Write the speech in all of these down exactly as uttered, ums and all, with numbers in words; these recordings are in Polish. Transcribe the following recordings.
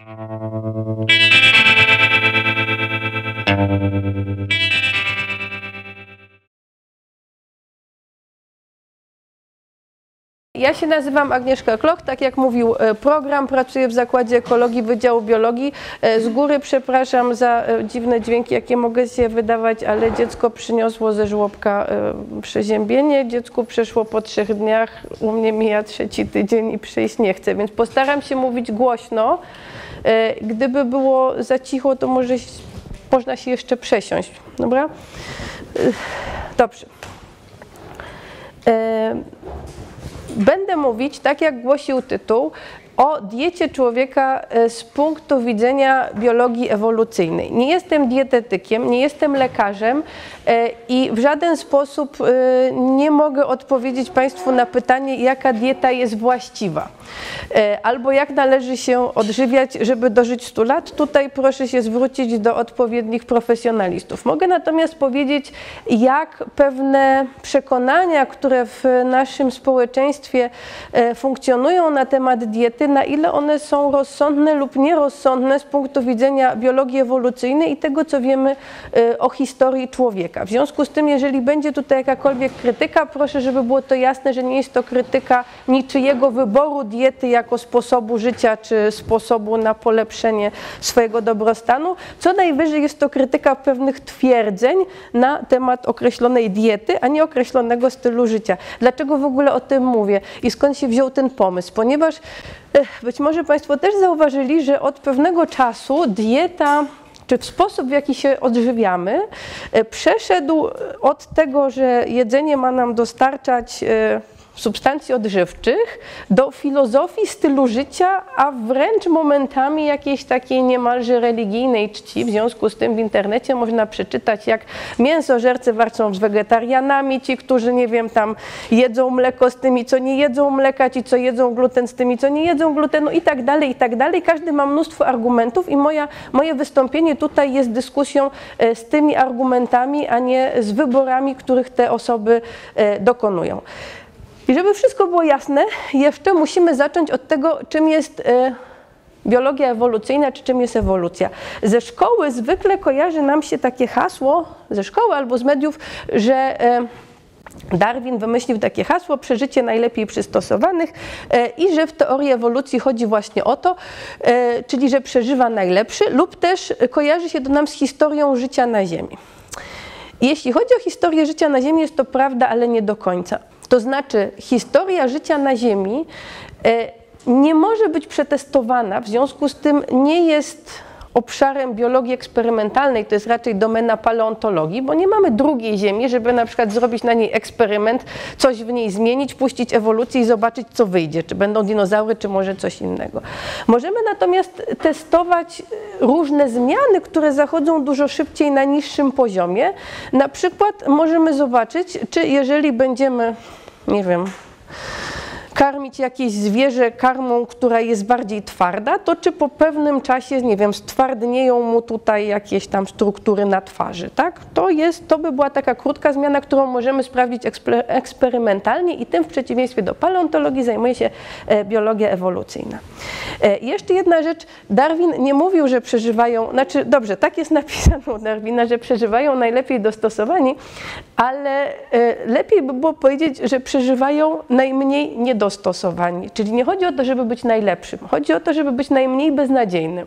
Ja się nazywam Agnieszka Kloch, tak jak mówił program, pracuję w Zakładzie Ekologii Wydziału Biologii. Z góry przepraszam za dziwne dźwięki, jakie mogę się wydawać, ale dziecko przyniosło ze żłobka przeziębienie. Dziecku przeszło po trzech dniach, u mnie mija trzeci tydzień i przyjść nie chce, więc postaram się mówić głośno. Gdyby było za cicho, to może można się jeszcze przesiąść, dobra? Dobrze. Będę mówić, tak jak głosił tytuł, o diecie człowieka z punktu widzenia biologii ewolucyjnej. Nie jestem dietetykiem, nie jestem lekarzem i w żaden sposób nie mogę odpowiedzieć Państwu na pytanie, jaka dieta jest właściwa, albo jak należy się odżywiać, żeby dożyć stu lat. Tutaj proszę się zwrócić do odpowiednich profesjonalistów. Mogę natomiast powiedzieć, jak pewne przekonania, które w naszym społeczeństwie funkcjonują na temat diety, na ile one są rozsądne lub nierozsądne z punktu widzenia biologii ewolucyjnej i tego, co wiemy o historii człowieka. W związku z tym, jeżeli będzie tutaj jakakolwiek krytyka, proszę, żeby było to jasne, że nie jest to krytyka niczyjego wyboru diety jako sposobu życia czy sposobu na polepszenie swojego dobrostanu. Co najwyżej jest to krytyka pewnych twierdzeń na temat określonej diety, a nie określonego stylu życia. Dlaczego w ogóle o tym mówię i skąd się wziął ten pomysł? Ponieważ być może Państwo też zauważyli, że od pewnego czasu dieta, czy sposób, w jaki się odżywiamy, przeszedł od tego, że jedzenie ma nam dostarczać substancji odżywczych, do filozofii stylu życia, a wręcz momentami jakiejś takiej niemalże religijnej czci. W związku z tym w internecie można przeczytać, jak mięsożercy walczą z wegetarianami, ci, którzy, nie wiem, tam jedzą mleko z tymi, co nie jedzą mleka, ci, co jedzą gluten z tymi, co nie jedzą glutenu i tak dalej, i tak dalej. Każdy ma mnóstwo argumentów i moja, moje wystąpienie tutaj jest dyskusją z tymi argumentami, a nie z wyborami, których te osoby dokonują. I żeby wszystko było jasne, jeszcze musimy zacząć od tego, czym jest e, biologia ewolucyjna, czy czym jest ewolucja. Ze szkoły zwykle kojarzy nam się takie hasło, ze szkoły albo z mediów, że e, Darwin wymyślił takie hasło, przeżycie najlepiej przystosowanych e, i że w teorii ewolucji chodzi właśnie o to, e, czyli że przeżywa najlepszy, lub też kojarzy się to nam z historią życia na Ziemi. Jeśli chodzi o historię życia na Ziemi, jest to prawda, ale nie do końca. To znaczy, historia życia na Ziemi nie może być przetestowana, w związku z tym nie jest obszarem biologii eksperymentalnej, to jest raczej domena paleontologii, bo nie mamy drugiej Ziemi, żeby na przykład zrobić na niej eksperyment, coś w niej zmienić, puścić ewolucję i zobaczyć, co wyjdzie, czy będą dinozaury, czy może coś innego. Możemy natomiast testować różne zmiany, które zachodzą dużo szybciej na niższym poziomie. Na przykład możemy zobaczyć, czy jeżeli będziemy, nie wiem, karmić jakieś zwierzę karmą, która jest bardziej twarda, to czy po pewnym czasie, nie wiem, stwardnieją mu tutaj jakieś tam struktury na twarzy, tak? To jest, to by była taka krótka zmiana, którą możemy sprawdzić eksperymentalnie i tym w przeciwieństwie do paleontologii zajmuje się biologia ewolucyjna. Jeszcze jedna rzecz, Darwin nie mówił, że przeżywają, znaczy dobrze, tak jest napisane u Darwina, że przeżywają najlepiej dostosowani, ale lepiej by było powiedzieć, że przeżywają najmniej niedostosowani. Dostosowani. Czyli nie chodzi o to, żeby być najlepszym, chodzi o to, żeby być najmniej beznadziejnym.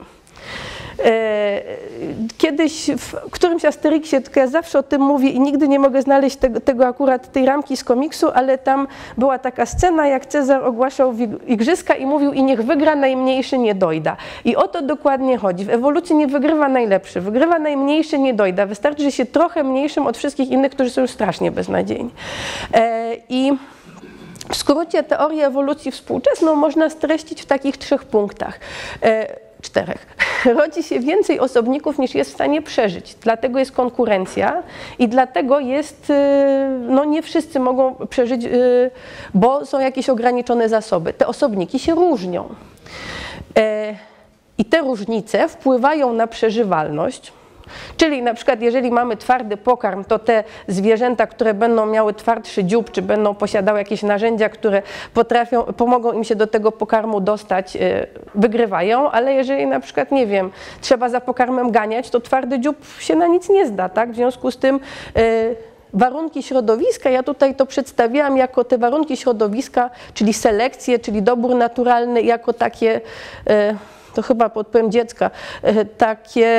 Kiedyś w którymś Asterixie, tylko ja zawsze o tym mówię i nigdy nie mogę znaleźć tego, tego akurat tej ramki z komiksu, ale tam była taka scena, jak Cezar ogłaszał igrzyska i mówił: i niech wygra najmniejszy niedojda. I o to dokładnie chodzi. W ewolucji nie wygrywa najlepszy, wygrywa najmniejszy niedojda. Wystarczy, że się trochę mniejszym od wszystkich innych, którzy są już strasznie beznadziejni. I w skrócie teorię ewolucji współczesną można streścić w takich trzech punktach, e, czterech. Rodzi się więcej osobników, niż jest w stanie przeżyć, dlatego jest konkurencja i dlatego jest, e, no nie wszyscy mogą przeżyć, e, bo są jakieś ograniczone zasoby. Te osobniki się różnią e, i te różnice wpływają na przeżywalność. Czyli na przykład jeżeli mamy twardy pokarm, to te zwierzęta, które będą miały twardszy dziób, czy będą posiadały jakieś narzędzia, które potrafią, pomogą im się do tego pokarmu dostać, wygrywają, ale jeżeli na przykład, nie wiem, trzeba za pokarmem ganiać, to twardy dziób się na nic nie zda, tak? W związku z tym warunki środowiska, ja tutaj to przedstawiałam jako te warunki środowiska, czyli selekcję, czyli dobór naturalny, jako takie, to chyba podpowiem dziecka, takie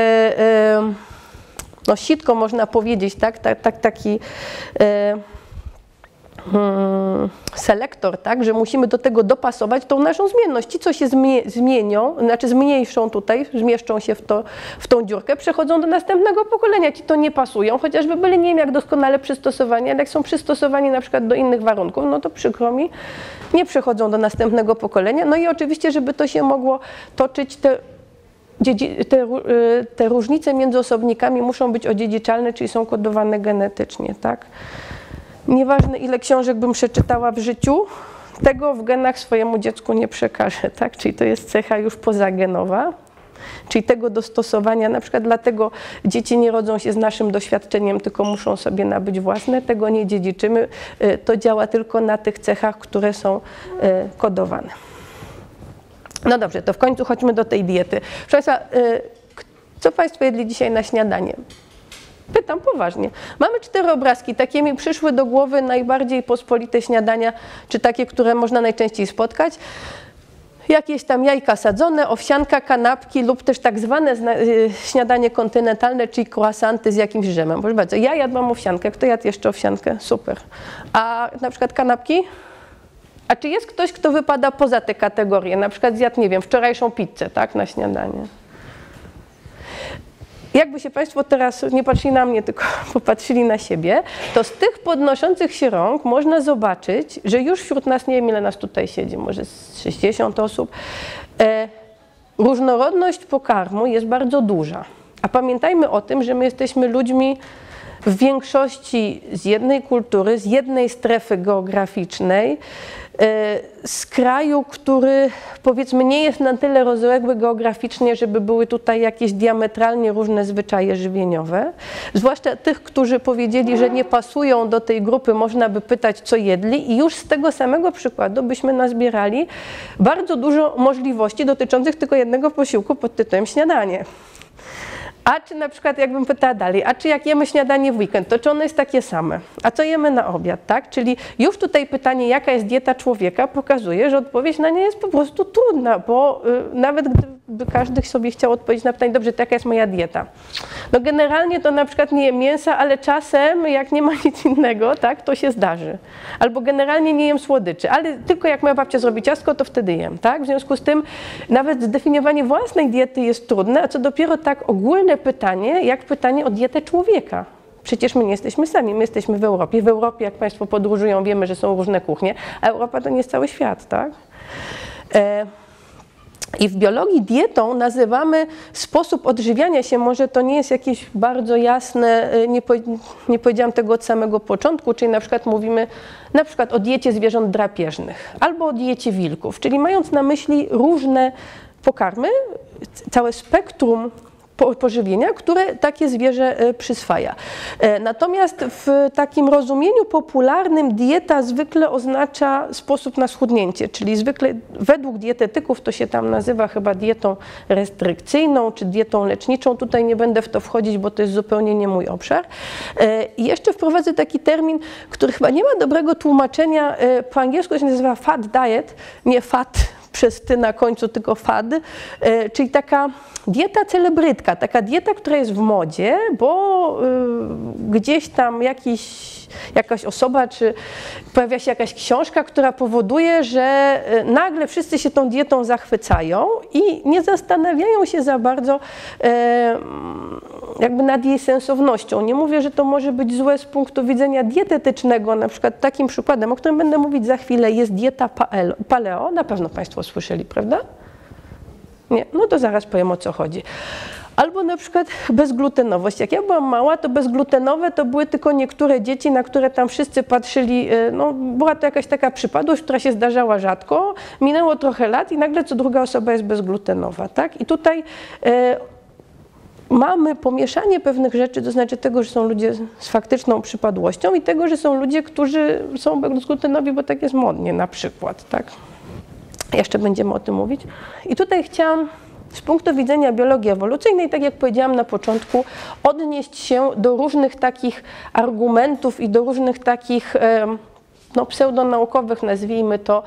no sitko można powiedzieć, tak, tak, tak taki Hmm, selektor, tak, że musimy do tego dopasować tą naszą zmienność. Ci, co się zmie zmienią, znaczy zmniejszą tutaj, zmieszczą się w, to, w tą dziurkę, przechodzą do następnego pokolenia. Ci to nie pasują, chociażby byli nie wiem jak doskonale przystosowani, ale jak są przystosowani na przykład do innych warunków, no to przykro mi, nie przechodzą do następnego pokolenia. No i oczywiście, żeby to się mogło toczyć, te Te, te różnice między osobnikami muszą być odziedziczalne, czyli są kodowane genetycznie, tak? Nieważne, ile książek bym przeczytała w życiu, tego w genach swojemu dziecku nie przekażę, tak? Czyli to jest cecha już pozagenowa, czyli tego dostosowania, na przykład dlatego dzieci nie rodzą się z naszym doświadczeniem, tylko muszą sobie nabyć własne, tego nie dziedziczymy, to działa tylko na tych cechach, które są kodowane. No dobrze, to w końcu chodźmy do tej diety. Proszę Państwa, co Państwo jedli dzisiaj na śniadanie? Pytam poważnie. Mamy cztery obrazki, takie mi przyszły do głowy najbardziej pospolite śniadania, czy takie, które można najczęściej spotkać. Jakieś tam jajka sadzone, owsianka, kanapki lub też tak zwane śniadanie kontynentalne, czyli croissanty z jakimś dżemem. Proszę bardzo, ja jadłam owsiankę. Kto jadł jeszcze owsiankę? Super. A na przykład kanapki? A czy jest ktoś, kto wypada poza te kategorie? Na przykład zjadł, nie wiem, wczorajszą pizzę, tak, na śniadanie. Jakby się Państwo teraz nie patrzyli na mnie, tylko popatrzyli na siebie, to z tych podnoszących się rąk można zobaczyć, że już wśród nas, nie wiem ile nas tutaj siedzi, może z sześćdziesiąt osób, e, różnorodność pokarmu jest bardzo duża. A pamiętajmy o tym, że my jesteśmy ludźmi w większości z jednej kultury, z jednej strefy geograficznej, z kraju, który powiedzmy nie jest na tyle rozległy geograficznie, żeby były tutaj jakieś diametralnie różne zwyczaje żywieniowe. Zwłaszcza tych, którzy powiedzieli, że nie pasują do tej grupy, można by pytać, co jedli i już z tego samego przykładu byśmy nazbierali bardzo dużo możliwości dotyczących tylko jednego posiłku pod tytułem śniadanie. A czy na przykład, jakbym pytała dalej, a czy jak jemy śniadanie w weekend, to czy ono jest takie same? A co jemy na obiad, tak? Czyli już tutaj pytanie, jaka jest dieta człowieka, pokazuje, że odpowiedź na nie jest po prostu trudna, bo y, nawet gdyby każdy sobie chciał odpowiedzieć na pytanie, dobrze, to jaka jest moja dieta? No generalnie to na przykład nie jem mięsa, ale czasem, jak nie ma nic innego, tak, to się zdarzy. Albo generalnie nie jem słodyczy, ale tylko jak moja babcia zrobi ciastko, to wtedy jem, tak? W związku z tym nawet zdefiniowanie własnej diety jest trudne, a co dopiero tak ogólne pytanie, jak pytanie o dietę człowieka. Przecież my nie jesteśmy sami, my jesteśmy w Europie. W Europie, jak Państwo podróżują, wiemy, że są różne kuchnie, a Europa to nie jest cały świat, tak? E I w biologii dietą nazywamy sposób odżywiania się, może to nie jest jakieś bardzo jasne, nie, po, nie powiedziałam tego od samego początku, czyli na przykład mówimy na przykład o diecie zwierząt drapieżnych albo o diecie wilków, czyli mając na myśli różne pokarmy, całe spektrum pożywienia, które takie zwierzę przyswaja. Natomiast w takim rozumieniu popularnym dieta zwykle oznacza sposób na schudnięcie, czyli zwykle według dietetyków to się tam nazywa chyba dietą restrykcyjną czy dietą leczniczą. Tutaj nie będę w to wchodzić, bo to jest zupełnie nie mój obszar. I jeszcze wprowadzę taki termin, który chyba nie ma dobrego tłumaczenia. Po angielsku to się nazywa fad diet, nie fat przez ty na końcu, tylko fad, czyli taka dieta celebrytka, taka dieta, która jest w modzie, bo gdzieś tam jakiś, jakaś osoba, czy pojawia się jakaś książka, która powoduje, że nagle wszyscy się tą dietą zachwycają i nie zastanawiają się za bardzo jakby nad jej sensownością. Nie mówię, że to może być złe z punktu widzenia dietetycznego, na przykład takim przykładem, o którym będę mówić za chwilę, jest dieta paleo, na pewno Państwo słyszeli, prawda? Nie? No to zaraz powiem, o co chodzi. Albo na przykład bezglutenowość. Jak ja byłam mała, to bezglutenowe to były tylko niektóre dzieci, na które tam wszyscy patrzyli, no była to jakaś taka przypadłość, która się zdarzała rzadko, minęło trochę lat i nagle co druga osoba jest bezglutenowa, tak? I tutaj e, mamy pomieszanie pewnych rzeczy, to znaczy tego, że są ludzie z faktyczną przypadłością i tego, że są ludzie, którzy są glutenowi, bo tak jest modnie na przykład, tak? Jeszcze będziemy o tym mówić. I tutaj chciałam z punktu widzenia biologii ewolucyjnej, tak jak powiedziałam na początku, odnieść się do różnych takich argumentów i do różnych takich no, pseudonaukowych, nazwijmy to,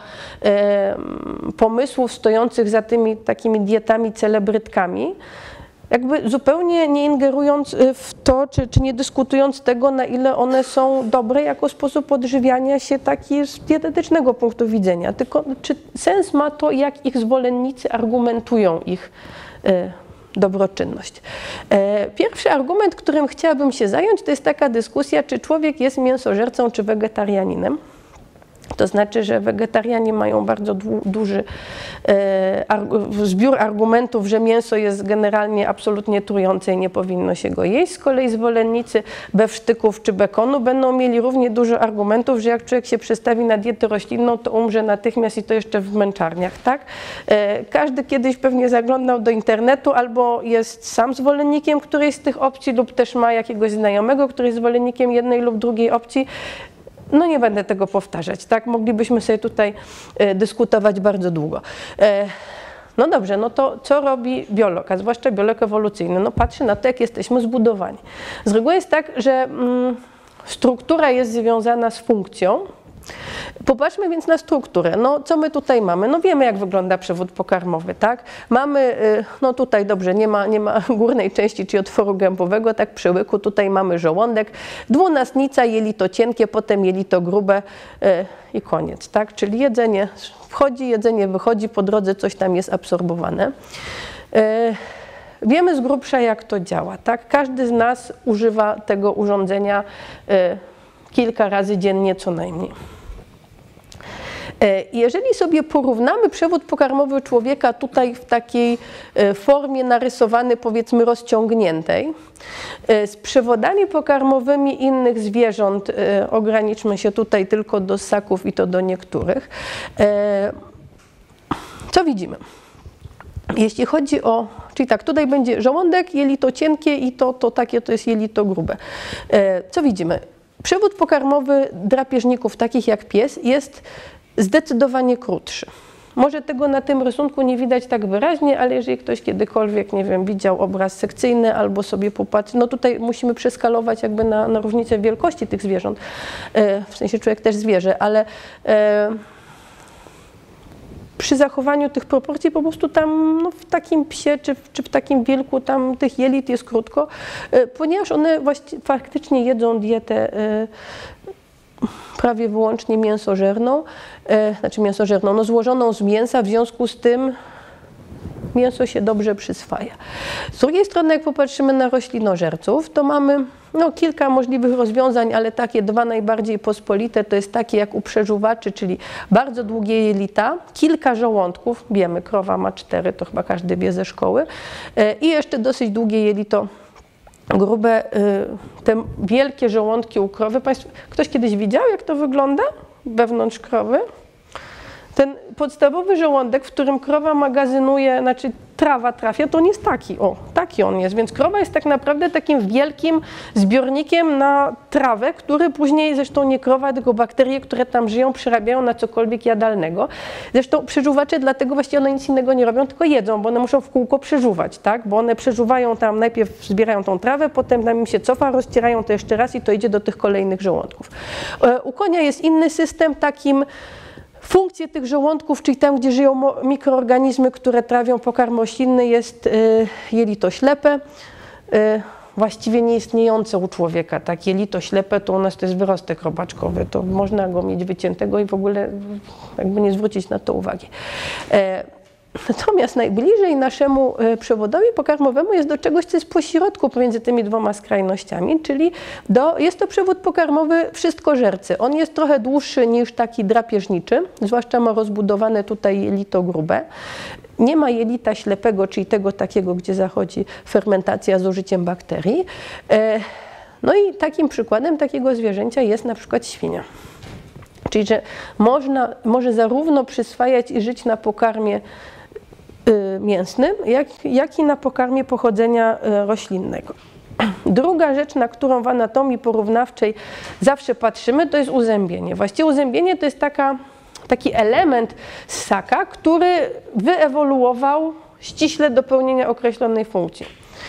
pomysłów stojących za tymi takimi dietami celebrytkami, jakby zupełnie nie ingerując w to, czy, czy nie dyskutując tego, na ile one są dobre jako sposób odżywiania się taki z dietetycznego punktu widzenia, tylko czy sens ma to, jak ich zwolennicy argumentują ich e, dobroczynność. E, pierwszy argument, którym chciałabym się zająć, to jest taka dyskusja, czy człowiek jest mięsożercą, czy wegetarianinem. To znaczy, że wegetarianie mają bardzo du duży e, ar zbiór argumentów, że mięso jest generalnie absolutnie trujące i nie powinno się go jeść. Z kolei zwolennicy bewsztyków czy bekonu będą mieli równie dużo argumentów, że jak człowiek się przestawi na dietę roślinną, to umrze natychmiast i to jeszcze w męczarniach. Tak? E, każdy kiedyś pewnie zaglądał do internetu albo jest sam zwolennikiem którejś z tych opcji lub też ma jakiegoś znajomego, który jest zwolennikiem jednej lub drugiej opcji. No nie będę tego powtarzać, tak? Moglibyśmy sobie tutaj e, dyskutować bardzo długo. E, no dobrze, no to co robi biolog, a zwłaszcza biolog ewolucyjny? No patrzy na to, jak jesteśmy zbudowani. Z reguły jest tak, że mm, struktura jest związana z funkcją. Popatrzmy więc na strukturę. No co my tutaj mamy? No wiemy, jak wygląda przewód pokarmowy, tak? Mamy, no tutaj dobrze, nie ma, nie ma górnej części, czyli otworu gębowego, tak przy łyku, tutaj mamy żołądek, dwunastnica, jelito cienkie, potem jelito grube yy, i koniec, tak? Czyli jedzenie wchodzi, jedzenie wychodzi, po drodze coś tam jest absorbowane. Yy, wiemy z grubsza, jak to działa, tak? Każdy z nas używa tego urządzenia yy, kilka razy dziennie co najmniej. Jeżeli sobie porównamy przewód pokarmowy człowieka tutaj w takiej formie narysowany, powiedzmy rozciągniętej, z przewodami pokarmowymi innych zwierząt, ograniczmy się tutaj tylko do ssaków i to do niektórych, co widzimy? Jeśli chodzi o, czyli tak, tutaj będzie żołądek, jelito cienkie i to, to takie to jest jelito grube. Co widzimy? Przewód pokarmowy drapieżników, takich jak pies, jest zdecydowanie krótszy. Może tego na tym rysunku nie widać tak wyraźnie, ale jeżeli ktoś kiedykolwiek, nie wiem, widział obraz sekcyjny albo sobie popatrzy, no tutaj musimy przeskalować jakby na, na różnicę wielkości tych zwierząt, w sensie człowiek też zwierzę, ale e, przy zachowaniu tych proporcji po prostu tam no, w takim psie czy w, czy w takim wilku tam tych jelit jest krótko, e, ponieważ one właściwie faktycznie jedzą dietę e, prawie wyłącznie mięsożerną, e, znaczy mięsożerną, no złożoną z mięsa, w związku z tym mięso się dobrze przyswaja. Z drugiej strony, jak popatrzymy na roślinożerców, to mamy no, kilka możliwych rozwiązań, ale takie dwa najbardziej pospolite to jest takie jak u przeżuwaczy, czyli bardzo długie jelita, kilka żołądków, wiemy, krowa ma cztery, to chyba każdy wie ze szkoły, e, i jeszcze dosyć długie jelito grube, te wielkie żołądki u krowy. Państwo, ktoś kiedyś widział, jak to wygląda wewnątrz krowy? Ten podstawowy żołądek, w którym krowa magazynuje, znaczy trawa trafia, to on jest taki, o, taki on jest, więc krowa jest tak naprawdę takim wielkim zbiornikiem na trawę, który później, zresztą nie krowa, tylko bakterie, które tam żyją, przerabiają na cokolwiek jadalnego. Zresztą przeżuwacze dlatego właściwie one nic innego nie robią, tylko jedzą, bo one muszą w kółko przeżuwać, tak, bo one przeżuwają tam, najpierw zbierają tą trawę, potem tam im się cofa, rozcierają to jeszcze raz i to idzie do tych kolejnych żołądków. U konia jest inny system, takim funkcje tych żołądków, czyli tam, gdzie żyją mikroorganizmy, które trawią pokarm roślinny, jest y, jelito ślepe, y, właściwie nieistniejące u człowieka. Tak, jelito ślepe to u nas to jest wyrostek robaczkowy, to można go mieć wyciętego i w ogóle jakby nie zwrócić na to uwagi. E, Natomiast najbliżej naszemu przewodowi pokarmowemu jest do czegoś, co jest pośrodku pomiędzy tymi dwoma skrajnościami, czyli do, jest to przewód pokarmowy wszystkożercy. On jest trochę dłuższy niż taki drapieżniczy, zwłaszcza ma rozbudowane tutaj jelito grube. Nie ma jelita ślepego, czyli tego takiego, gdzie zachodzi fermentacja z użyciem bakterii. No i takim przykładem takiego zwierzęcia jest na przykład świnia. Czyli, że można, może zarówno przyswajać i żyć na pokarmie mięsnym, jak, jak i na pokarmie pochodzenia roślinnego. Druga rzecz, na którą w anatomii porównawczej zawsze patrzymy, to jest uzębienie. Właściwie uzębienie to jest taka, taki element ssaka, który wyewoluował ściśle do pełnienia określonej funkcji.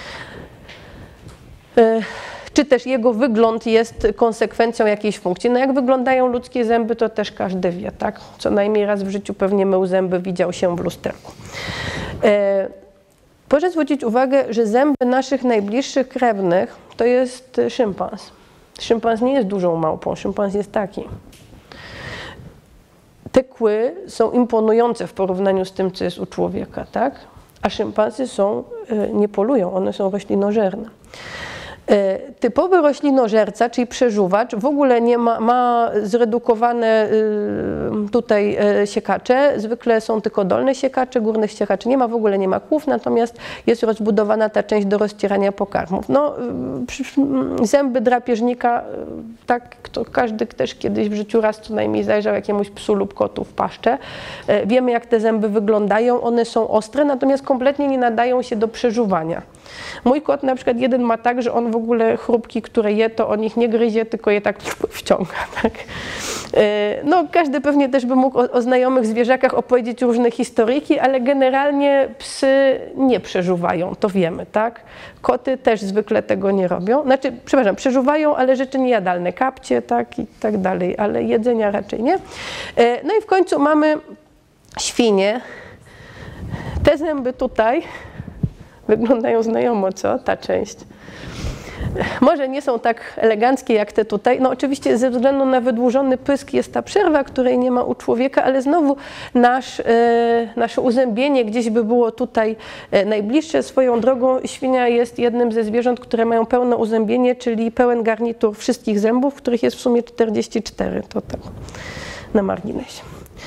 Czy też jego wygląd jest konsekwencją jakiejś funkcji. No jak wyglądają ludzkie zęby, to też każdy wie, tak? Co najmniej raz w życiu pewnie mył zęby, widział się w lusterku. E, proszę zwrócić uwagę, że zęby naszych najbliższych krewnych to jest szympans. Szympans nie jest dużą małpą, szympans jest taki. Te kły są imponujące w porównaniu z tym, co jest u człowieka, tak? A szympansy są, nie polują, one są roślinożerne. Typowy roślinożerca, czyli przeżuwacz, w ogóle nie ma, ma zredukowane tutaj siekacze, zwykle są tylko dolne siekacze, górnych siekaczy nie ma, w ogóle nie ma kłów, natomiast jest rozbudowana ta część do rozcierania pokarmów. No, zęby drapieżnika, tak, to każdy też kiedyś w życiu raz co najmniej zajrzał jakiemuś psu lub kotu w paszczę. Wiemy, jak te zęby wyglądają, one są ostre, natomiast kompletnie nie nadają się do przeżuwania. Mój kot na przykład jeden ma tak, że on w ogóle chrupki, które je, to on ich nie gryzie, tylko je tak wciąga. Tak? No, każdy pewnie też by mógł o, o znajomych zwierzakach opowiedzieć różne historyjki, ale generalnie psy nie przeżuwają, to wiemy, tak? Koty też zwykle tego nie robią. Znaczy, przepraszam, przeżuwają, ale rzeczy niejadalne, kapcie, tak i tak dalej, ale jedzenia raczej nie. No i w końcu mamy świnie. Te zęby tutaj wyglądają znajomo, co? Ta część. Może nie są tak eleganckie jak te tutaj. No oczywiście ze względu na wydłużony pysk jest ta przerwa, której nie ma u człowieka, ale znowu nasz, e, nasze uzębienie gdzieś by było tutaj e, najbliższe. Swoją drogą świnia jest jednym ze zwierząt, które mają pełne uzębienie, czyli pełen garnitur wszystkich zębów, których jest w sumie czterdzieści cztery. To tak na marginesie.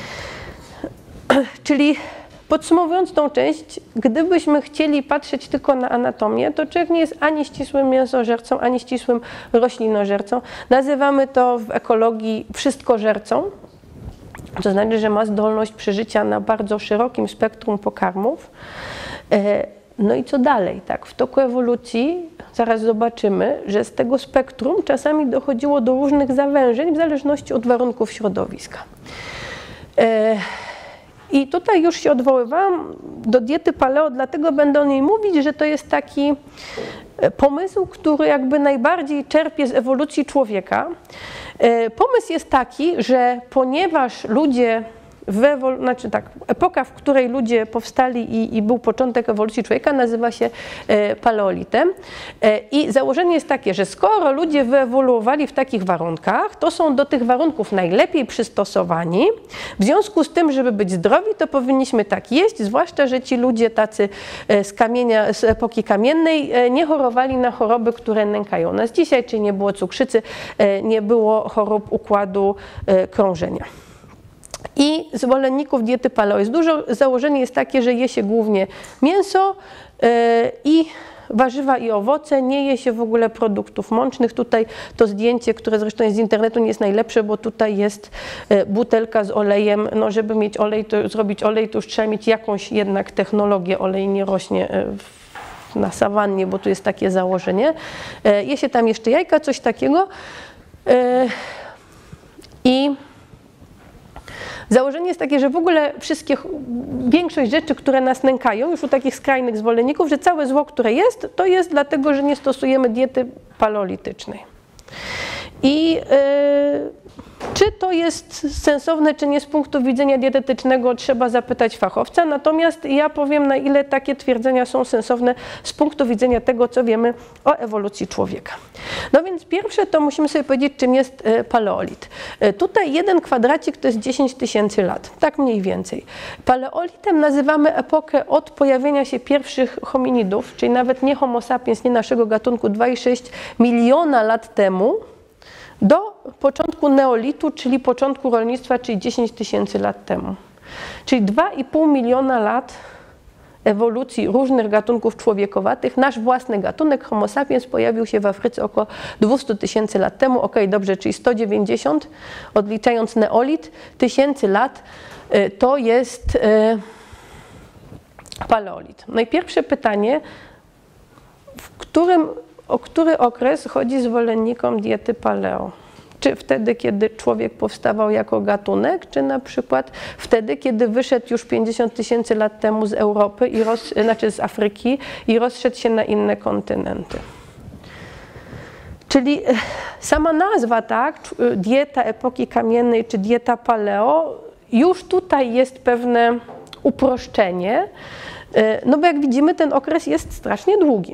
Czyli podsumowując tą część, gdybyśmy chcieli patrzeć tylko na anatomię, to człowiek nie jest ani ścisłym mięsożercą, ani ścisłym roślinożercą. Nazywamy to w ekologii wszystkożercą, to znaczy, że ma zdolność przeżycia na bardzo szerokim spektrum pokarmów. No i co dalej? Tak, w toku ewolucji zaraz zobaczymy, że z tego spektrum czasami dochodziło do różnych zawężeń w zależności od warunków środowiska. I tutaj już się odwoływałam do diety paleo, dlatego będę o niej mówić, że to jest taki pomysł, który jakby najbardziej czerpie z ewolucji człowieka. Pomysł jest taki, że ponieważ ludzie w ewolu- znaczy tak, epoka, w której ludzie powstali i, i był początek ewolucji człowieka, nazywa się e, paleolitem. E, I założenie jest takie, że skoro ludzie wyewoluowali w takich warunkach, to są do tych warunków najlepiej przystosowani. W związku z tym, żeby być zdrowi, to powinniśmy tak jeść, zwłaszcza, że ci ludzie tacy e, z kamienia, z epoki kamiennej e, nie chorowali na choroby, które nękają nas dzisiaj, czyli nie było cukrzycy, e, nie było chorób układu e, krążenia. I zwolenników diety paleo jest dużo. Założenie jest takie, że je się głównie mięso yy, i warzywa i owoce, nie je się w ogóle produktów mącznych. Tutaj to zdjęcie, które zresztą jest z internetu, nie jest najlepsze, bo tutaj jest yy, butelka z olejem. No, żeby mieć olej, to zrobić olej, to już trzeba mieć jakąś jednak technologię. Olej nie rośnie w, na sawannie, bo tu jest takie założenie. Yy, je się tam jeszcze jajka, coś takiego. Yy, I założenie jest takie, że w ogóle wszystkie, większość rzeczy, które nas nękają, już u takich skrajnych zwolenników, że całe zło, które jest, to jest dlatego, że nie stosujemy diety paleolitycznej. I yy, czy to jest sensowne, czy nie z punktu widzenia dietetycznego, trzeba zapytać fachowca. Natomiast ja powiem, na ile takie twierdzenia są sensowne z punktu widzenia tego, co wiemy o ewolucji człowieka. No więc pierwsze to musimy sobie powiedzieć, czym jest paleolit. Tutaj jeden kwadracik to jest dziesięć tysięcy lat, tak mniej więcej. Paleolitem nazywamy epokę od pojawienia się pierwszych hominidów, czyli nawet nie homo sapiens, nie naszego gatunku, dwa i sześć miliona lat temu, do początku neolitu, czyli początku rolnictwa, czyli dziesięć tysięcy lat temu. Czyli dwa i pół miliona lat ewolucji różnych gatunków człowiekowatych. Nasz własny gatunek, Homo sapiens, pojawił się w Afryce około dwieście tysięcy lat temu. Ok, dobrze, czyli sto dziewięćdziesiąt, odliczając neolit, tysięcy lat, to jest paleolit. No i pierwsze pytanie, w którym, o który okres chodzi zwolennikom diety paleo? Czy wtedy, kiedy człowiek powstawał jako gatunek, czy na przykład wtedy, kiedy wyszedł już pięćdziesiąt tysięcy lat temu z Europy, i roz, znaczy z Afryki i rozszedł się na inne kontynenty? Czyli sama nazwa, tak, dieta epoki kamiennej czy dieta paleo, już tutaj jest pewne uproszczenie, no bo jak widzimy, ten okres jest strasznie długi.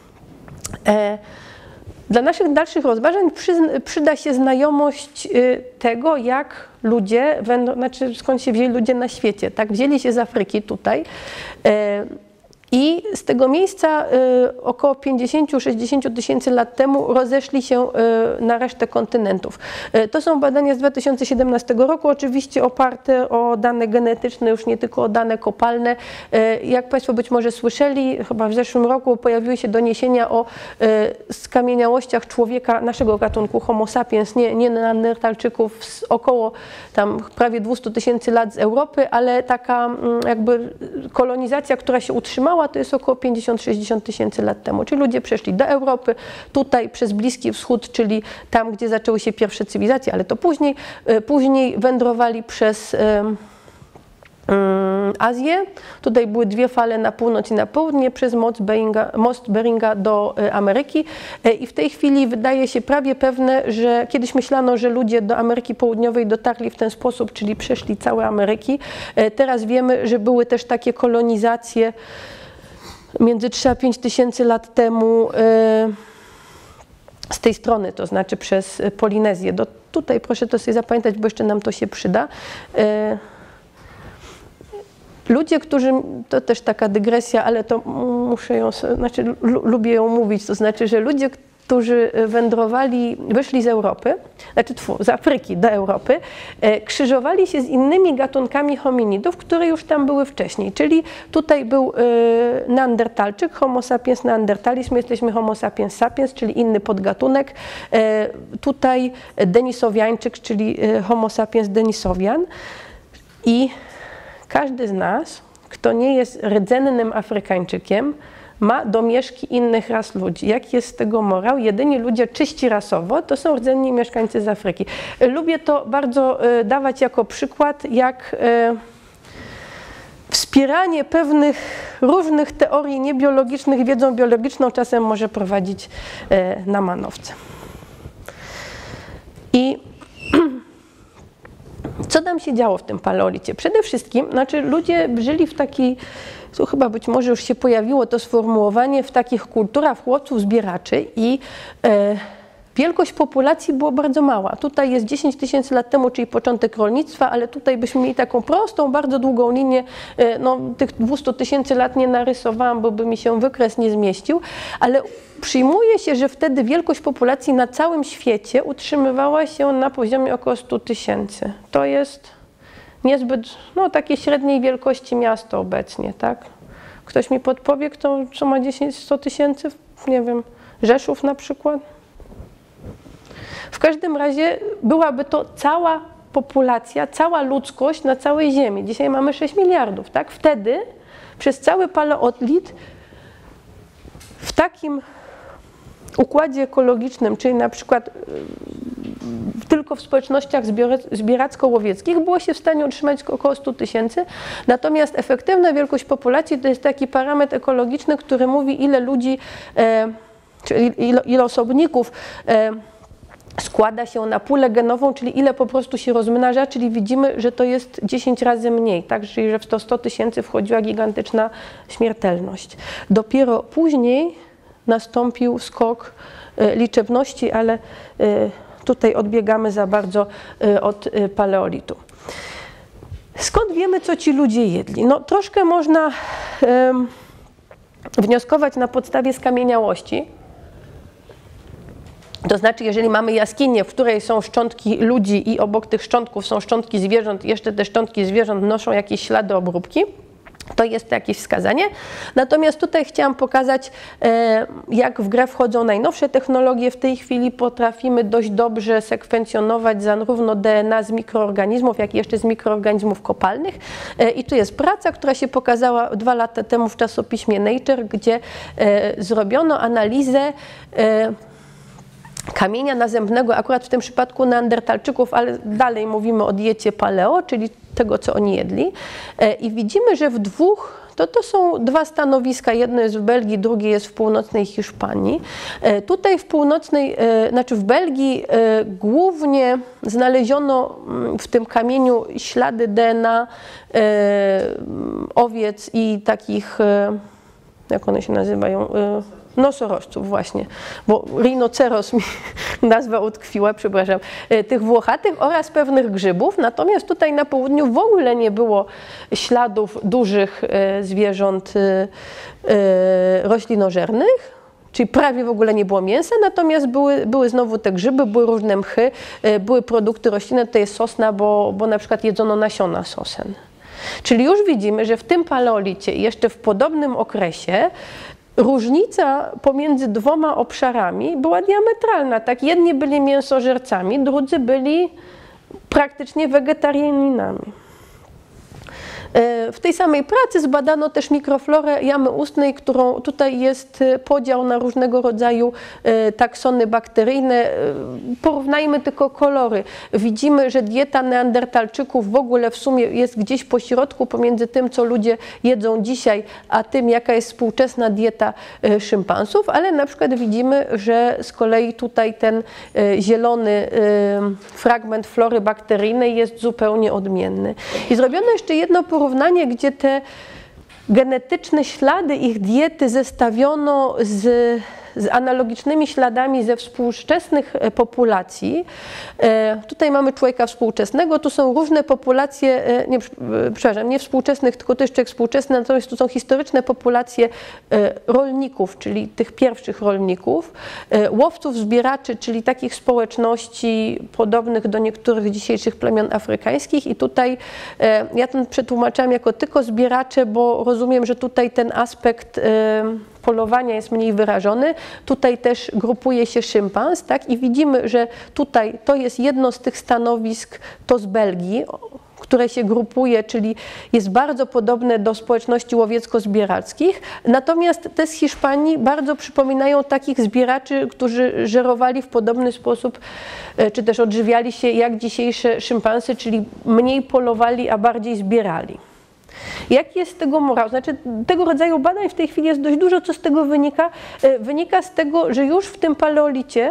Dla naszych dalszych rozważań przyda się znajomość tego, jak ludzie, znaczy skąd się wzięli ludzie na świecie, tak, wzięli się z Afryki tutaj. I z tego miejsca y, około pięćdziesiąt do sześćdziesięciu tysięcy lat temu rozeszli się y, na resztę kontynentów. Y, to są badania z dwa tysiące siedemnastego roku, oczywiście oparte o dane genetyczne, już nie tylko o dane kopalne. Y, jak Państwo być może słyszeli, chyba w zeszłym roku pojawiły się doniesienia o y, skamieniałościach człowieka, naszego gatunku Homo sapiens, nie, nie neandertalczyków z około tam prawie dwustu tysięcy lat z Europy, ale taka y, jakby kolonizacja, która się utrzymała, to jest około pięćdziesiąt do sześćdziesięciu tysięcy lat temu. Czyli ludzie przeszli do Europy, tutaj przez Bliski Wschód, czyli tam, gdzie zaczęły się pierwsze cywilizacje, ale to później, później wędrowali przez Azję. Tutaj były dwie fale na północ i na południe przez most Beringa, most Beringa do Ameryki i w tej chwili wydaje się prawie pewne, że kiedyś myślano, że ludzie do Ameryki Południowej dotarli w ten sposób, czyli przeszli całe Ameryki. Teraz wiemy, że były też takie kolonizacje między trzy a pięć tysięcy lat temu z tej strony, to znaczy przez Polinezję. Do, tutaj proszę to sobie zapamiętać, bo jeszcze nam to się przyda. Ludzie, którzy, to też taka dygresja, ale to muszę ją, znaczy lubię ją mówić, to znaczy, że ludzie, którzy wędrowali, wyszli z Europy, znaczy tfu, z Afryki do Europy, krzyżowali się z innymi gatunkami hominidów, które już tam były wcześniej. Czyli tutaj był neandertalczyk, Homo sapiens neandertalis, my jesteśmy Homo sapiens sapiens, czyli inny podgatunek. Tutaj denisowiańczyk, czyli Homo sapiens denisowian. I każdy z nas, kto nie jest rdzennym Afrykańczykiem, ma domieszki innych ras ludzi. Jaki jest z tego morał? Jedyni ludzie czyści rasowo to są rdzenni mieszkańcy z Afryki. Lubię to bardzo dawać jako przykład, jak wspieranie pewnych różnych teorii niebiologicznych wiedzą biologiczną czasem może prowadzić na manowce. I co tam się działo w tym paleolicie? Przede wszystkim, znaczy ludzie żyli w takiej, tu chyba być może już się pojawiło to sformułowanie, w takich kulturach łowców, zbieraczy i e, wielkość populacji była bardzo mała. Tutaj jest dziesięć tysięcy lat temu, czyli początek rolnictwa, ale tutaj byśmy mieli taką prostą, bardzo długą linię, e, no tych dwustu tysięcy lat nie narysowałam, bo by mi się wykres nie zmieścił, ale przyjmuje się, że wtedy wielkość populacji na całym świecie utrzymywała się na poziomie około stu tysięcy. To jest niezbyt, no takiej średniej wielkości miasto obecnie, tak? Ktoś mi podpowie, kto, co ma dziesięć, sto tysięcy? Nie wiem, Rzeszów na przykład? W każdym razie byłaby to cała populacja, cała ludzkość na całej Ziemi. Dzisiaj mamy sześć miliardów, tak? Wtedy przez cały paleolit w takim układzie ekologicznym, czyli na przykład tylko w społecznościach zbieracko-łowieckich było się w stanie utrzymać około stu tysięcy, natomiast efektywna wielkość populacji to jest taki parametr ekologiczny, który mówi, ile ludzi, e, czyli ile, ile osobników e, składa się na pulę genową, czyli ile po prostu się rozmnaża, czyli widzimy, że to jest dziesięć razy mniej, tak? Czyli że w to sto tysięcy wchodziła gigantyczna śmiertelność. Dopiero później nastąpił skok y, liczebności, ale y, tutaj odbiegamy za bardzo y, od y, paleolitu. Skąd wiemy, co ci ludzie jedli? No troszkę można y, wnioskować na podstawie skamieniałości. To znaczy, jeżeli mamy jaskinię, w której są szczątki ludzi i obok tych szczątków są szczątki zwierząt, jeszcze te szczątki zwierząt noszą jakieś ślady obróbki, To jest jakieś wskazanie. Natomiast tutaj chciałam pokazać, jak w grę wchodzą najnowsze technologie. W tej chwili potrafimy dość dobrze sekwencjonować zarówno D N A z mikroorganizmów, jak i jeszcze z mikroorganizmów kopalnych. I tu jest praca, która się pokazała dwa lata temu w czasopiśmie Nature, gdzie zrobiono analizę kamienia nazębnego, akurat w tym przypadku neandertalczyków, ale dalej mówimy o diecie paleo, czyli tego, co oni jedli. I widzimy, że w dwóch, to, to są dwa stanowiska, jedno jest w Belgii, drugie jest w północnej Hiszpanii. Tutaj w północnej, znaczy w Belgii głównie znaleziono w tym kamieniu ślady D N A owiec i takich, jak one się nazywają, nosorożców właśnie, bo rinoceros mi nazwa utkwiła, przepraszam, tych włochatych oraz pewnych grzybów. Natomiast tutaj na południu w ogóle nie było śladów dużych zwierząt roślinożernych, czyli prawie w ogóle nie było mięsa, natomiast były, były znowu te grzyby, były różne mchy, były produkty roślinne, to jest sosna, bo, bo na przykład jedzono nasiona sosen. Czyli już widzimy, że w tym paleolicie i jeszcze w podobnym okresie różnica pomiędzy dwoma obszarami była diametralna. Tak, jedni byli mięsożercami, drudzy byli praktycznie wegetarianinami. W tej samej pracy zbadano też mikroflorę jamy ustnej, którą tutaj jest podział na różnego rodzaju taksony bakteryjne. Porównajmy tylko kolory. Widzimy, że dieta neandertalczyków w ogóle w sumie jest gdzieś po środku pomiędzy tym, co ludzie jedzą dzisiaj, a tym, jaka jest współczesna dieta szympansów, ale na przykład widzimy, że z kolei tutaj ten zielony fragment flory bakteryjnej jest zupełnie odmienny. I zrobiono jeszcze jedno porównanie, porównanie, gdzie te genetyczne ślady ich diety zestawiono z, z analogicznymi śladami ze współczesnych populacji. E, tutaj mamy człowieka współczesnego, tu są różne populacje, e, nie, przepraszam, nie współczesnych, tylko to jeszcze współczesne, natomiast tu są historyczne populacje e, rolników, czyli tych pierwszych rolników, e, łowców, zbieraczy, czyli takich społeczności podobnych do niektórych dzisiejszych plemion afrykańskich. I tutaj e, ja ten przetłumaczyłam jako tylko zbieracze, bo rozumiem, że tutaj ten aspekt e, polowania jest mniej wyrażony. Tutaj też grupuje się szympans, tak? I widzimy, że tutaj to jest jedno z tych stanowisk, to z Belgii, które się grupuje, czyli jest bardzo podobne do społeczności łowiecko-zbierackich. Natomiast te z Hiszpanii bardzo przypominają takich zbieraczy, którzy żerowali w podobny sposób, czy też odżywiali się jak dzisiejsze szympansy, czyli mniej polowali, a bardziej zbierali. Jaki jest z tego morał? Znaczy, tego rodzaju badań w tej chwili jest dość dużo, co z tego wynika. Wynika z tego, że już w tym paleolicie,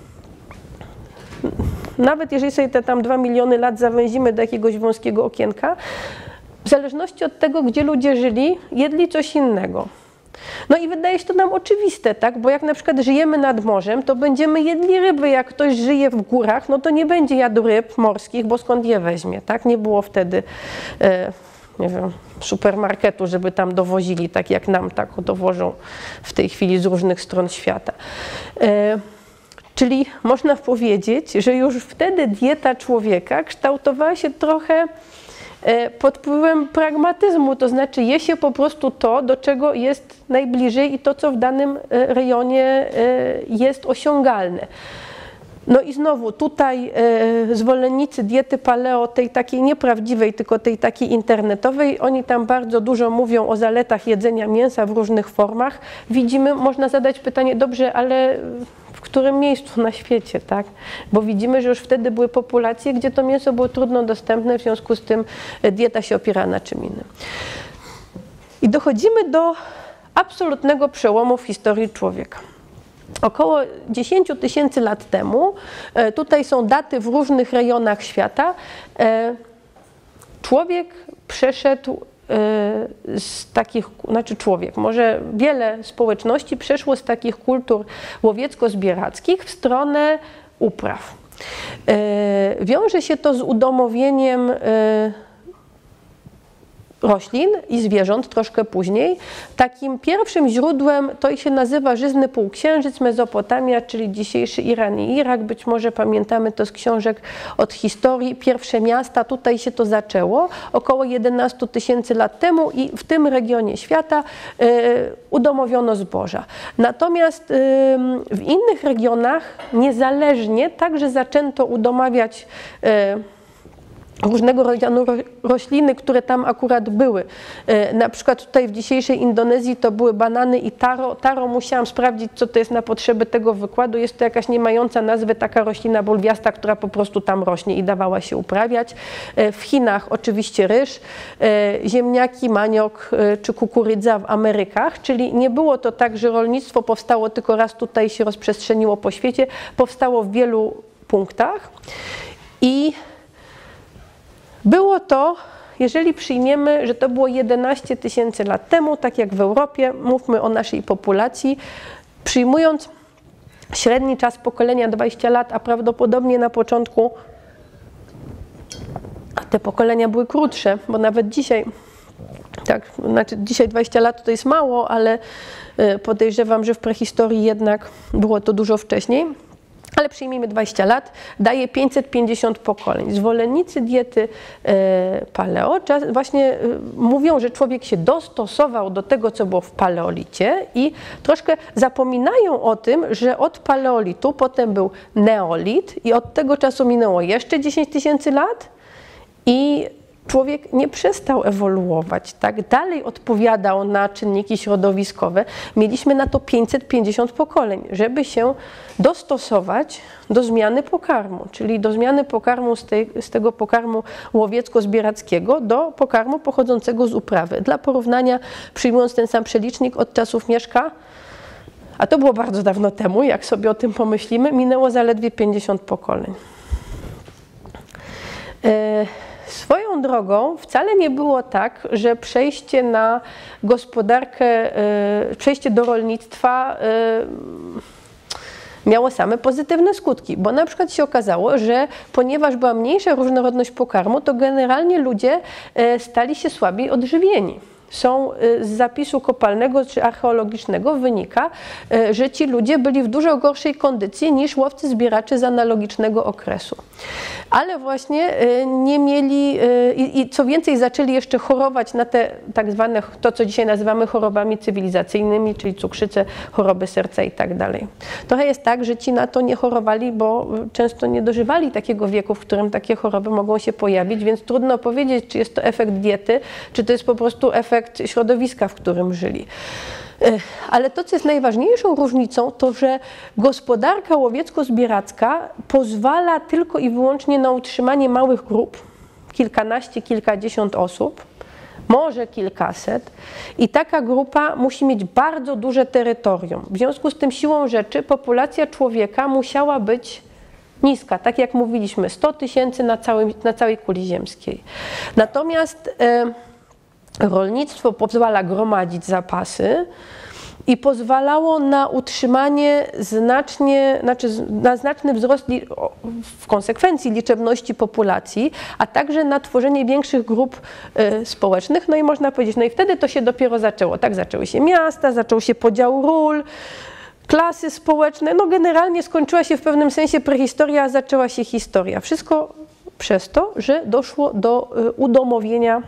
nawet jeżeli sobie te tam dwa miliony lat zawęzimy do jakiegoś wąskiego okienka, w zależności od tego, gdzie ludzie żyli, jedli coś innego. No i wydaje się to nam oczywiste, tak? Bo jak na przykład żyjemy nad morzem, to będziemy jedli ryby. Jak ktoś żyje w górach, no to nie będzie jadł ryb morskich, bo skąd je weźmie, tak? Nie było wtedy e, nie wiem, supermarketu, żeby tam dowozili, tak jak nam tak dowożą w tej chwili z różnych stron świata. E, czyli można powiedzieć, że już wtedy dieta człowieka kształtowała się trochę e, pod wpływem pragmatyzmu, to znaczy je się po prostu to, do czego jest najbliżej i to, co w danym e, rejonie e, jest osiągalne. No i znowu tutaj e, zwolennicy diety paleo, tej takiej nieprawdziwej, tylko tej takiej internetowej, oni tam bardzo dużo mówią o zaletach jedzenia mięsa w różnych formach. Widzimy, można zadać pytanie, dobrze, ale w którym miejscu na świecie, tak? Bo widzimy, że już wtedy były populacje, gdzie to mięso było trudno dostępne, w związku z tym dieta się opiera na czym innym. I dochodzimy do absolutnego przełomu w historii człowieka. Około dziesięć tysięcy lat temu, tutaj są daty w różnych rejonach świata, człowiek przeszedł z takich, znaczy człowiek, może wiele społeczności przeszło z takich kultur łowiecko-zbierackich w stronę upraw. Wiąże się to z udomowieniem roślin i zwierząt troszkę później. Takim pierwszym źródłem to się nazywa Żyzny Półksiężyc, Mezopotamia, czyli dzisiejszy Iran i Irak. Być może pamiętamy to z książek od historii. Pierwsze miasta, tutaj się to zaczęło około jedenaście tysięcy lat temu i w tym regionie świata y, udomowiono zboża. Natomiast y, w innych regionach niezależnie także zaczęto udomawiać y, różnego rodzaju rośliny, które tam akurat były. Na przykład tutaj w dzisiejszej Indonezji to były banany i taro. Taro musiałam sprawdzić, co to jest na potrzeby tego wykładu. Jest to jakaś nie mająca nazwy taka roślina bulwiasta, która po prostu tam rośnie i dawała się uprawiać. W Chinach oczywiście ryż, ziemniaki, maniok czy kukurydza w Amerykach, czyli nie było to tak, że rolnictwo powstało tylko raz tutaj się rozprzestrzeniło po świecie. Powstało w wielu punktach i było to, jeżeli przyjmiemy, że to było jedenaście tysięcy lat temu, tak jak w Europie, mówmy o naszej populacji, przyjmując średni czas pokolenia dwadzieścia lat, a prawdopodobnie na początku te pokolenia były krótsze, bo nawet dzisiaj, tak, znaczy dzisiaj dwadzieścia lat to jest mało, ale podejrzewam, że w prehistorii jednak było to dużo wcześniej. Ale przyjmijmy dwadzieścia lat, daje pięćset pięćdziesiąt pokoleń. Zwolennicy diety e, paleo właśnie e, mówią, że człowiek się dostosował do tego, co było w paleolicie i troszkę zapominają o tym, że od paleolitu potem był neolit i od tego czasu minęło jeszcze dziesięć tysięcy lat i człowiek nie przestał ewoluować, tak? Dalej odpowiadał na czynniki środowiskowe. Mieliśmy na to pięćset pięćdziesiąt pokoleń, żeby się dostosować do zmiany pokarmu, czyli do zmiany pokarmu z, tej, z tego pokarmu łowiecko-zbierackiego do pokarmu pochodzącego z uprawy. Dla porównania, przyjmując ten sam przelicznik od czasów Mieszka, a to było bardzo dawno temu, jak sobie o tym pomyślimy, minęło zaledwie pięćdziesiąt pokoleń. E Swoją drogą wcale nie było tak, że przejście na gospodarkę, przejście do rolnictwa miało same pozytywne skutki, bo na przykład się okazało, że ponieważ była mniejsza różnorodność pokarmu, to generalnie ludzie stali się słabiej odżywieni. Są z zapisu kopalnego czy archeologicznego wynika, że ci ludzie byli w dużo gorszej kondycji niż łowcy-zbieracze z analogicznego okresu. Ale właśnie nie mieli i, i co więcej zaczęli jeszcze chorować na te tak zwane, to co dzisiaj nazywamy chorobami cywilizacyjnymi, czyli cukrzycę, choroby serca i tak dalej. Trochę jest tak, że ci na to nie chorowali, bo często nie dożywali takiego wieku, w którym takie choroby mogą się pojawić, więc trudno powiedzieć, czy jest to efekt diety, czy to jest po prostu efekt środowiska, w którym żyli. Ale to, co jest najważniejszą różnicą, to że gospodarka łowiecko-zbieracka pozwala tylko i wyłącznie na utrzymanie małych grup, kilkanaście, kilkadziesiąt osób, może kilkaset i taka grupa musi mieć bardzo duże terytorium. W związku z tym siłą rzeczy populacja człowieka musiała być niska, tak jak mówiliśmy, sto tysięcy na, na całej kuli ziemskiej. Natomiast e, rolnictwo pozwala gromadzić zapasy i pozwalało na utrzymanie znacznie, znaczy na znaczny wzrost w konsekwencji liczebności populacji, a także na tworzenie większych grup y, społecznych. No i można powiedzieć, no i wtedy to się dopiero zaczęło. Tak zaczęły się miasta, zaczął się podział ról, klasy społeczne. No generalnie skończyła się w pewnym sensie prehistoria, a zaczęła się historia. Wszystko przez to, że doszło do y, udomowienia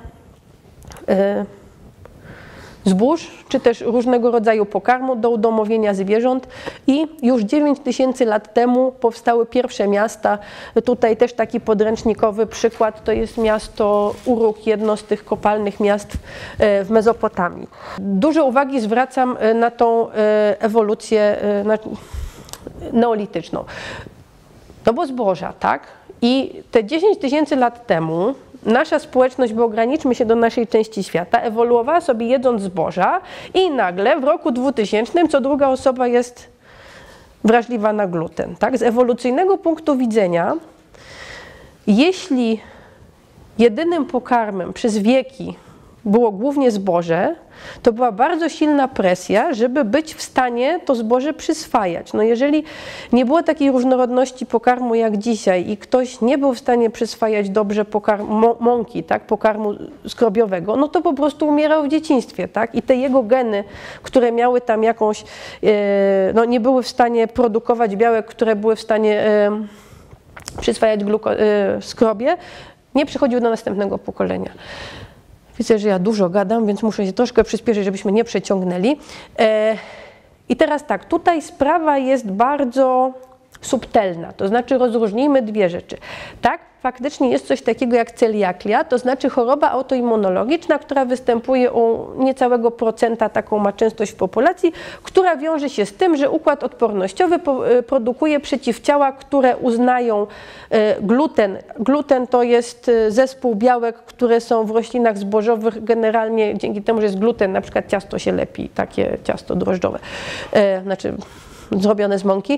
zbóż, czy też różnego rodzaju pokarmu do udomowienia zwierząt i już dziewięć tysięcy lat temu powstały pierwsze miasta. Tutaj też taki podręcznikowy przykład, to jest miasto Uruk, jedno z tych kopalnych miast w Mezopotamii. Dużo uwagi zwracam na tą ewolucję neolityczną. No bo zboża, tak? I te dziesięć tysięcy lat temu nasza społeczność, bo ograniczmy się do naszej części świata, ewoluowała sobie jedząc zboża i nagle w roku dwutysięcznym co druga osoba jest wrażliwa na gluten. Tak? Z ewolucyjnego punktu widzenia, jeśli jedynym pokarmem przez wieki było głównie zboże, to była bardzo silna presja, żeby być w stanie to zboże przyswajać. No jeżeli nie było takiej różnorodności pokarmu jak dzisiaj i ktoś nie był w stanie przyswajać dobrze pokarmu, mąki, tak, pokarmu skrobiowego, no to po prostu umierał w dzieciństwie, tak? I te jego geny, które miały tam jakąś, no nie były w stanie produkować białek, które były w stanie przyswajać gluko, skrobie, nie przechodziły do następnego pokolenia. Widzę, że ja dużo gadam, więc muszę się troszkę przyspieszyć, żebyśmy nie przeciągnęli. E, I teraz tak, tutaj sprawa jest bardzo subtelna, to znaczy rozróżnijmy dwie rzeczy. Tak, faktycznie jest coś takiego jak celiakia, to znaczy choroba autoimmunologiczna, która występuje u niecałego procenta, taką ma częstość w populacji, która wiąże się z tym, że układ odpornościowy produkuje przeciwciała, które uznają gluten. Gluten to jest zespół białek, które są w roślinach zbożowych, generalnie dzięki temu, że jest gluten, na przykład ciasto się lepi, takie ciasto drożdżowe, znaczy zrobione z mąki.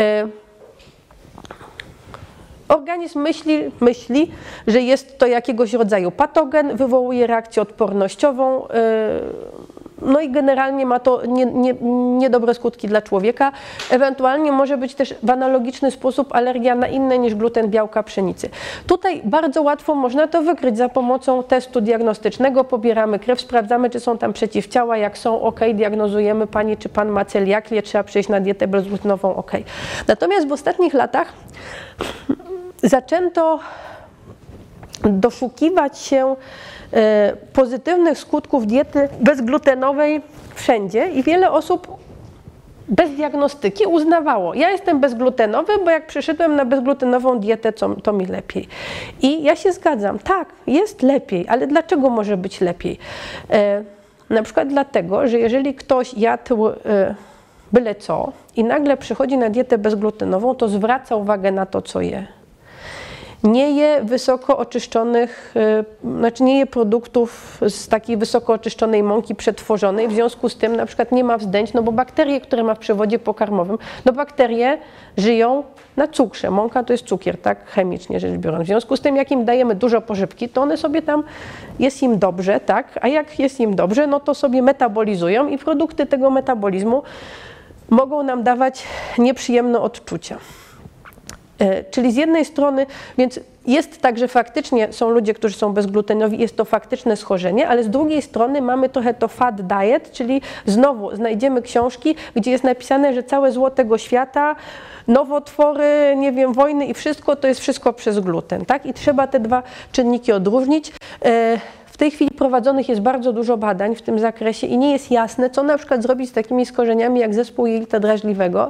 Organizm myśli, myśli, że jest to jakiegoś rodzaju patogen, wywołuje reakcję odpornościową, no i generalnie ma to nie, nie, niedobre skutki dla człowieka. Ewentualnie może być też w analogiczny sposób alergia na inne niż gluten białka pszenicy. Tutaj bardzo łatwo można to wykryć za pomocą testu diagnostycznego. Pobieramy krew, sprawdzamy, czy są tam przeciwciała. Jak są, ok, diagnozujemy pani, czy pan ma celiakię, trzeba przejść na dietę bezglutenową, ok. Natomiast w ostatnich latach zaczęto doszukiwać się pozytywnych skutków diety bezglutenowej wszędzie i wiele osób bez diagnostyki uznawało, ja jestem bezglutenowy, bo jak przeszedłem na bezglutenową dietę, to, to mi lepiej. I ja się zgadzam, tak, jest lepiej, ale dlaczego może być lepiej? E, na przykład dlatego, że jeżeli ktoś jadł e, byle co i nagle przychodzi na dietę bezglutenową, to zwraca uwagę na to, co je. Nie je wysoko oczyszczonych, znaczy nie je produktów z takiej wysoko oczyszczonej mąki przetworzonej, w związku z tym na przykład nie ma wzdęć, no bo bakterie, które ma w przewodzie pokarmowym, no bakterie żyją na cukrze. Mąka to jest cukier, tak, chemicznie rzecz biorąc. W związku z tym, jak im dajemy dużo pożywki, to one sobie tam, jest im dobrze, tak, a jak jest im dobrze, no to sobie metabolizują i produkty tego metabolizmu mogą nam dawać nieprzyjemne odczucia. Czyli z jednej strony, więc jest tak, że faktycznie są ludzie, którzy są bezglutenowi, jest to faktyczne schorzenie, ale z drugiej strony mamy trochę to fad diet, czyli znowu znajdziemy książki, gdzie jest napisane, że całe zło tego świata, nowotwory, nie wiem, wojny i wszystko, to jest wszystko przez gluten, tak? I trzeba te dwa czynniki odróżnić. W tej chwili prowadzonych jest bardzo dużo badań w tym zakresie i nie jest jasne, co na przykład zrobić z takimi schorzeniami jak zespół jelita drażliwego.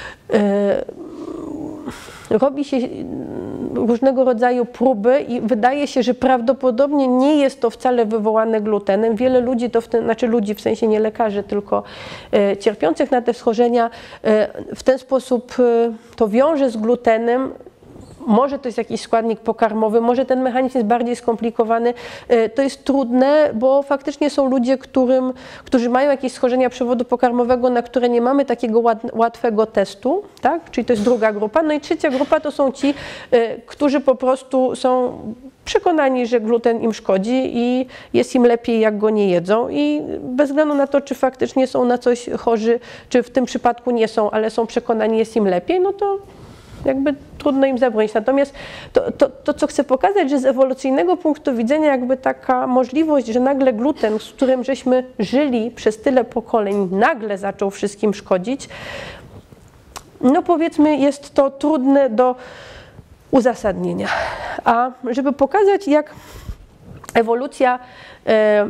Robi się różnego rodzaju próby i wydaje się, że prawdopodobnie nie jest to wcale wywołane glutenem. Wiele ludzi, to w ten, znaczy ludzi w sensie nie lekarzy, tylko e, cierpiących na te schorzenia e, w ten sposób e, to wiąże z glutenem. Może to jest jakiś składnik pokarmowy, może ten mechanizm jest bardziej skomplikowany. To jest trudne, bo faktycznie są ludzie, którym, którzy mają jakieś schorzenia przewodu pokarmowego, na które nie mamy takiego łatwego testu, tak? Czyli to jest druga grupa. No i trzecia grupa to są ci, którzy po prostu są przekonani, że gluten im szkodzi i jest im lepiej, jak go nie jedzą i bez względu na to, czy faktycznie są na coś chorzy, czy w tym przypadku nie są, ale są przekonani, jest im lepiej, no to jakby trudno im zabronić. Natomiast to, to, to, co chcę pokazać, że z ewolucyjnego punktu widzenia jakby taka możliwość, że nagle gluten, z którym żeśmy żyli przez tyle pokoleń, nagle zaczął wszystkim szkodzić, no powiedzmy jest to trudne do uzasadnienia. A żeby pokazać, jak ewolucja e,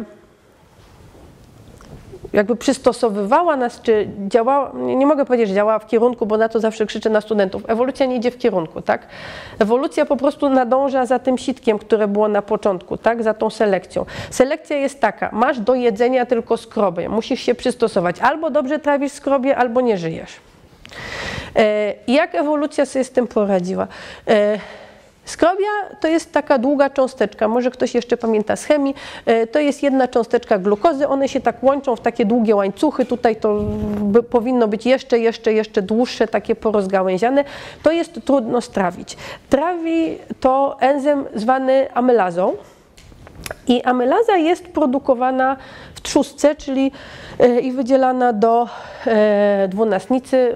jakby przystosowywała nas, czy działała, nie, nie mogę powiedzieć, że działała w kierunku, bo na to zawsze krzyczę na studentów. Ewolucja nie idzie w kierunku, tak? Ewolucja po prostu nadąża za tym sitkiem, które było na początku, tak? Za tą selekcją. Selekcja jest taka, masz do jedzenia tylko skrobię, musisz się przystosować. Albo dobrze trawisz skrobię, albo nie żyjesz. E, jak ewolucja sobie z tym poradziła? E, Skrobia to jest taka długa cząsteczka, może ktoś jeszcze pamięta z chemii, to jest jedna cząsteczka glukozy, one się tak łączą w takie długie łańcuchy, tutaj to by, powinno być jeszcze, jeszcze, jeszcze dłuższe, takie porozgałęziane, to jest trudno strawić. Trawi to enzym zwany amylazą I amylaza jest produkowana w trzustce, czyli i wydzielana do dwunastnicy,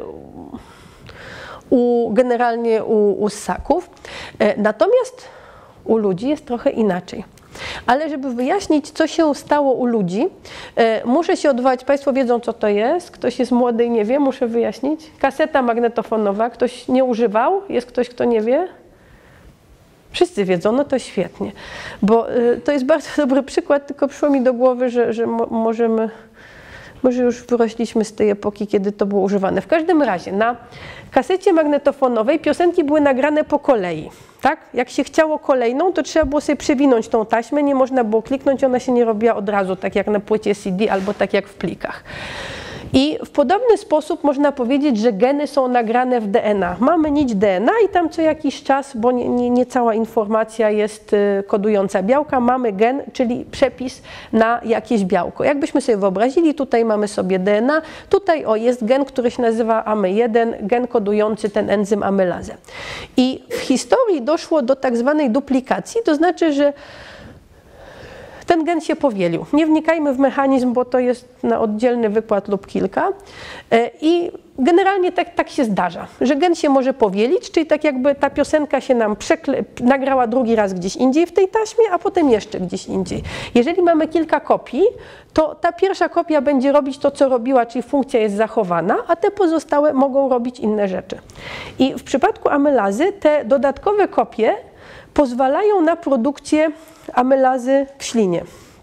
u, generalnie u, u ssaków. Natomiast u ludzi jest trochę inaczej. Ale żeby wyjaśnić, co się stało u ludzi, muszę się odwołać, Państwo wiedzą, co to jest, ktoś jest młody i nie wie, muszę wyjaśnić. Kaseta magnetofonowa, ktoś nie używał, jest ktoś, kto nie wie? Wszyscy wiedzą, no to świetnie, bo to jest bardzo dobry przykład, tylko przyszło mi do głowy, że, że mo możemy, może już wyrośliśmy z tej epoki, kiedy to było używane. W każdym razie na kasecie magnetofonowej piosenki były nagrane po kolei. Tak? Jak się chciało kolejną, to trzeba było sobie przewinąć tą taśmę, nie można było kliknąć, ona się nie robiła od razu, tak jak na płycie C D albo tak jak w plikach. I w podobny sposób można powiedzieć, że geny są nagrane w D N A. Mamy nić D N A i tam co jakiś czas, bo nie, nie, nie cała informacja jest kodująca białka, mamy gen, czyli przepis na jakieś białko. Jakbyśmy sobie wyobrazili, tutaj mamy sobie D N A, tutaj o, jest gen, który się nazywa A M Y jeden, gen kodujący ten enzym amylazę. I w historii doszło do tak zwanej duplikacji, to znaczy, że ten gen się powielił. Nie wnikajmy w mechanizm, bo to jest na oddzielny wykład lub kilka. I generalnie tak, tak się zdarza, że gen się może powielić, czyli tak jakby ta piosenka się nam nagrała drugi raz gdzieś indziej w tej taśmie, a potem jeszcze gdzieś indziej. Jeżeli mamy kilka kopii, to ta pierwsza kopia będzie robić to, co robiła, czyli funkcja jest zachowana, a te pozostałe mogą robić inne rzeczy. I w przypadku amylazy te dodatkowe kopie pozwalają na produkcję amylazy w ślinie.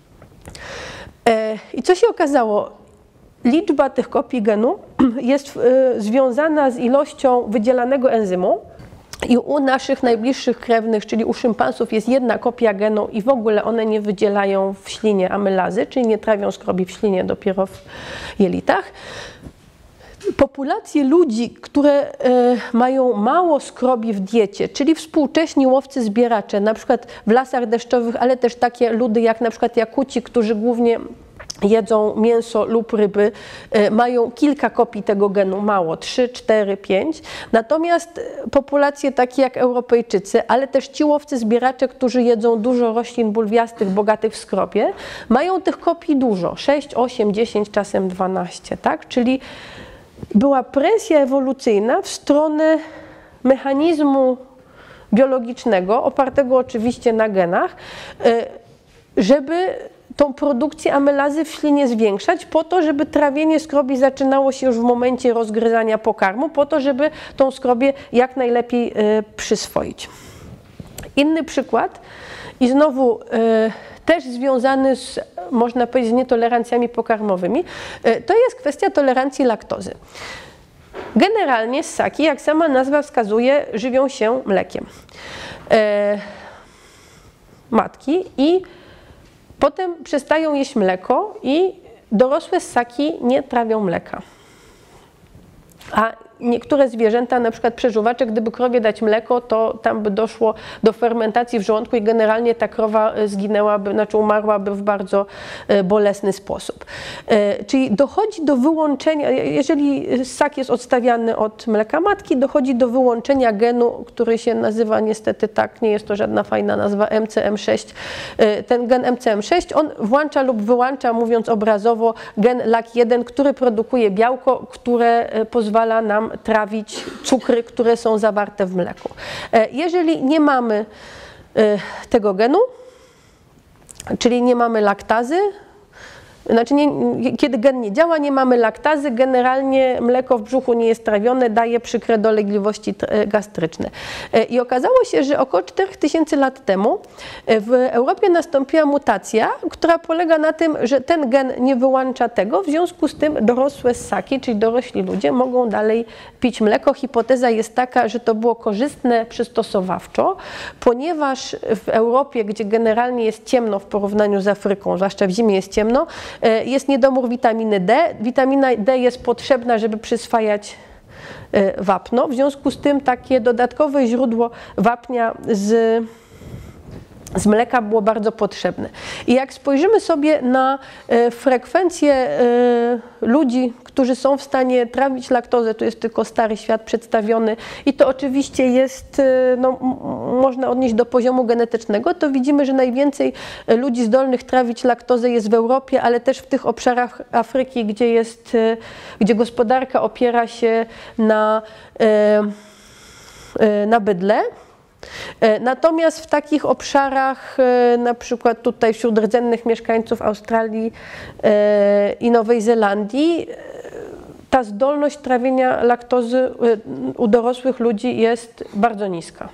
I co się okazało? Liczba tych kopii genu jest związana z ilością wydzielanego enzymu i u naszych najbliższych krewnych, czyli u szympansów, jest jedna kopia genu i w ogóle one nie wydzielają w ślinie amylazy, czyli nie trawią skrobi w ślinie, dopiero w jelitach. Populacje ludzi, które e, mają mało skrobi w diecie, czyli współcześni łowcy-zbieracze, na przykład w lasach deszczowych, ale też takie ludy jak na przykład Jakuci, którzy głównie jedzą mięso lub ryby, e, mają kilka kopii tego genu, mało, trzy, cztery, pięć. Natomiast populacje takie jak Europejczycy, ale też ci łowcy-zbieracze, którzy jedzą dużo roślin bulwiastych, bogatych w skrobie, mają tych kopii dużo, sześć, osiem, dziesięć, czasem dwanaście, tak? Czyli była presja ewolucyjna w stronę mechanizmu biologicznego, opartego oczywiście na genach, żeby tą produkcję amylazy w ślinie zwiększać, po to, żeby trawienie skrobi zaczynało się już w momencie rozgryzania pokarmu, po to, żeby tą skrobię jak najlepiej przyswoić. Inny przykład i znowu też związany z, można powiedzieć, z nietolerancjami pokarmowymi, to jest kwestia tolerancji laktozy. Generalnie ssaki, jak sama nazwa wskazuje, żywią się mlekiem e, matki i potem przestają jeść mleko i dorosłe ssaki nie trawią mleka. A niektóre zwierzęta, na przykład przeżuwacze, gdyby krowie dać mleko, to tam by doszło do fermentacji w żołądku i generalnie ta krowa zginęłaby, znaczy umarłaby w bardzo bolesny sposób. Czyli dochodzi do wyłączenia, jeżeli ssak jest odstawiany od mleka matki, dochodzi do wyłączenia genu, który się nazywa niestety tak, nie jest to żadna fajna nazwa, M C M sześć. Ten gen M C M sześć, on włącza lub wyłącza, mówiąc obrazowo, gen L A K jeden, który produkuje białko, które pozwala nam trawić cukry, które są zawarte w mleku. Jeżeli nie mamy tego genu, czyli nie mamy laktazy, znaczy nie, kiedy gen nie działa, nie mamy laktazy, generalnie mleko w brzuchu nie jest trawione, daje przykre dolegliwości gastryczne. I okazało się, że około czterech tysięcy lat temu w Europie nastąpiła mutacja, która polega na tym, że ten gen nie wyłącza tego, w związku z tym dorosłe ssaki, czyli dorośli ludzie, mogą dalej pić mleko. Hipoteza jest taka, że to było korzystne przystosowawczo, ponieważ w Europie, gdzie generalnie jest ciemno w porównaniu z Afryką, zwłaszcza w zimie jest ciemno, jest niedomór witaminy D. Witamina D jest potrzebna, żeby przyswajać wapno. W związku z tym takie dodatkowe źródło wapnia z z mleka było bardzo potrzebne. I jak spojrzymy sobie na e, frekwencję e, ludzi, którzy są w stanie trawić laktozę, tu jest tylko Stary Świat przedstawiony i to oczywiście jest, e, no, można odnieść do poziomu genetycznego, to widzimy, że najwięcej ludzi zdolnych trawić laktozę jest w Europie, ale też w tych obszarach Afryki, gdzie, jest, e, gdzie gospodarka opiera się na, e, e, na bydle. Natomiast w takich obszarach, na przykład tutaj wśród rdzennych mieszkańców Australii i Nowej Zelandii, ta zdolność trawienia laktozy u dorosłych ludzi jest bardzo niska.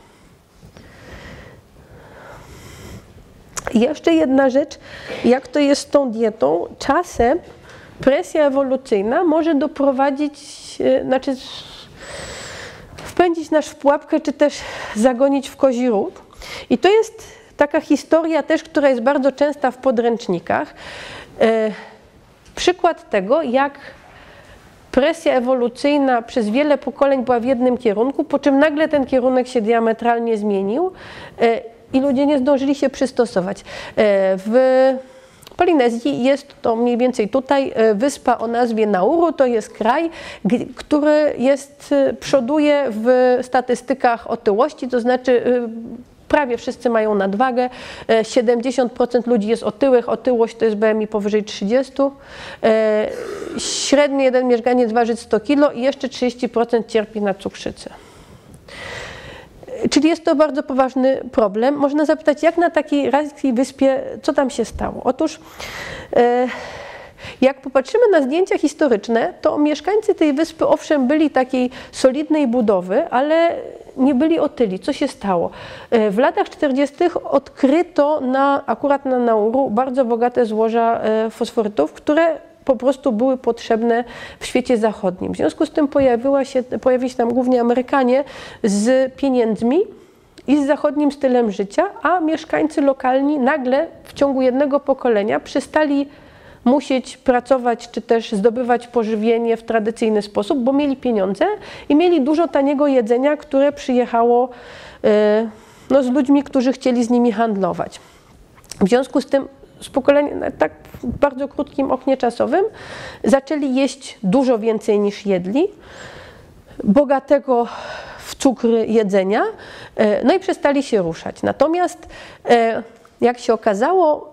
I jeszcze jedna rzecz, jak to jest z tą dietą, czasem presja ewolucyjna może doprowadzić, znaczy wpędzić nas w pułapkę, czy też zagonić w kozi róg. I to jest taka historia też, która jest bardzo częsta w podręcznikach. E, przykład tego, jak presja ewolucyjna przez wiele pokoleń była w jednym kierunku, po czym nagle ten kierunek się diametralnie zmienił e, i ludzie nie zdążyli się przystosować. E, w Polinezji jest to mniej więcej tutaj wyspa o nazwie Nauru, to jest kraj, który jest, przoduje w statystykach otyłości, to znaczy prawie wszyscy mają nadwagę, siedemdziesiąt procent ludzi jest otyłych, otyłość to jest B M I powyżej trzydziestu, średni jeden mieszkaniec waży sto kilo i jeszcze trzydzieści procent cierpi na cukrzycę. Czyli jest to bardzo poważny problem. Można zapytać, jak na takiej rajskiej wyspie, co tam się stało? Otóż, jak popatrzymy na zdjęcia historyczne, to mieszkańcy tej wyspy owszem byli takiej solidnej budowy, ale nie byli otyli. Co się stało? W latach czterdziestych odkryto na, akurat na Nauru bardzo bogate złoża fosforytów, które po prostu były potrzebne w świecie zachodnim. W związku z tym pojawiła się, pojawili się tam głównie Amerykanie z pieniędzmi i z zachodnim stylem życia, a mieszkańcy lokalni nagle w ciągu jednego pokolenia przestali musieć pracować czy też zdobywać pożywienie w tradycyjny sposób, bo mieli pieniądze i mieli dużo taniego jedzenia, które przyjechało no, z ludźmi, którzy chcieli z nimi handlować. W związku z tym z pokolenia, tak w bardzo krótkim oknie czasowym, zaczęli jeść dużo więcej niż jedli, bogatego w cukry jedzenia, no i przestali się ruszać. Natomiast jak się okazało,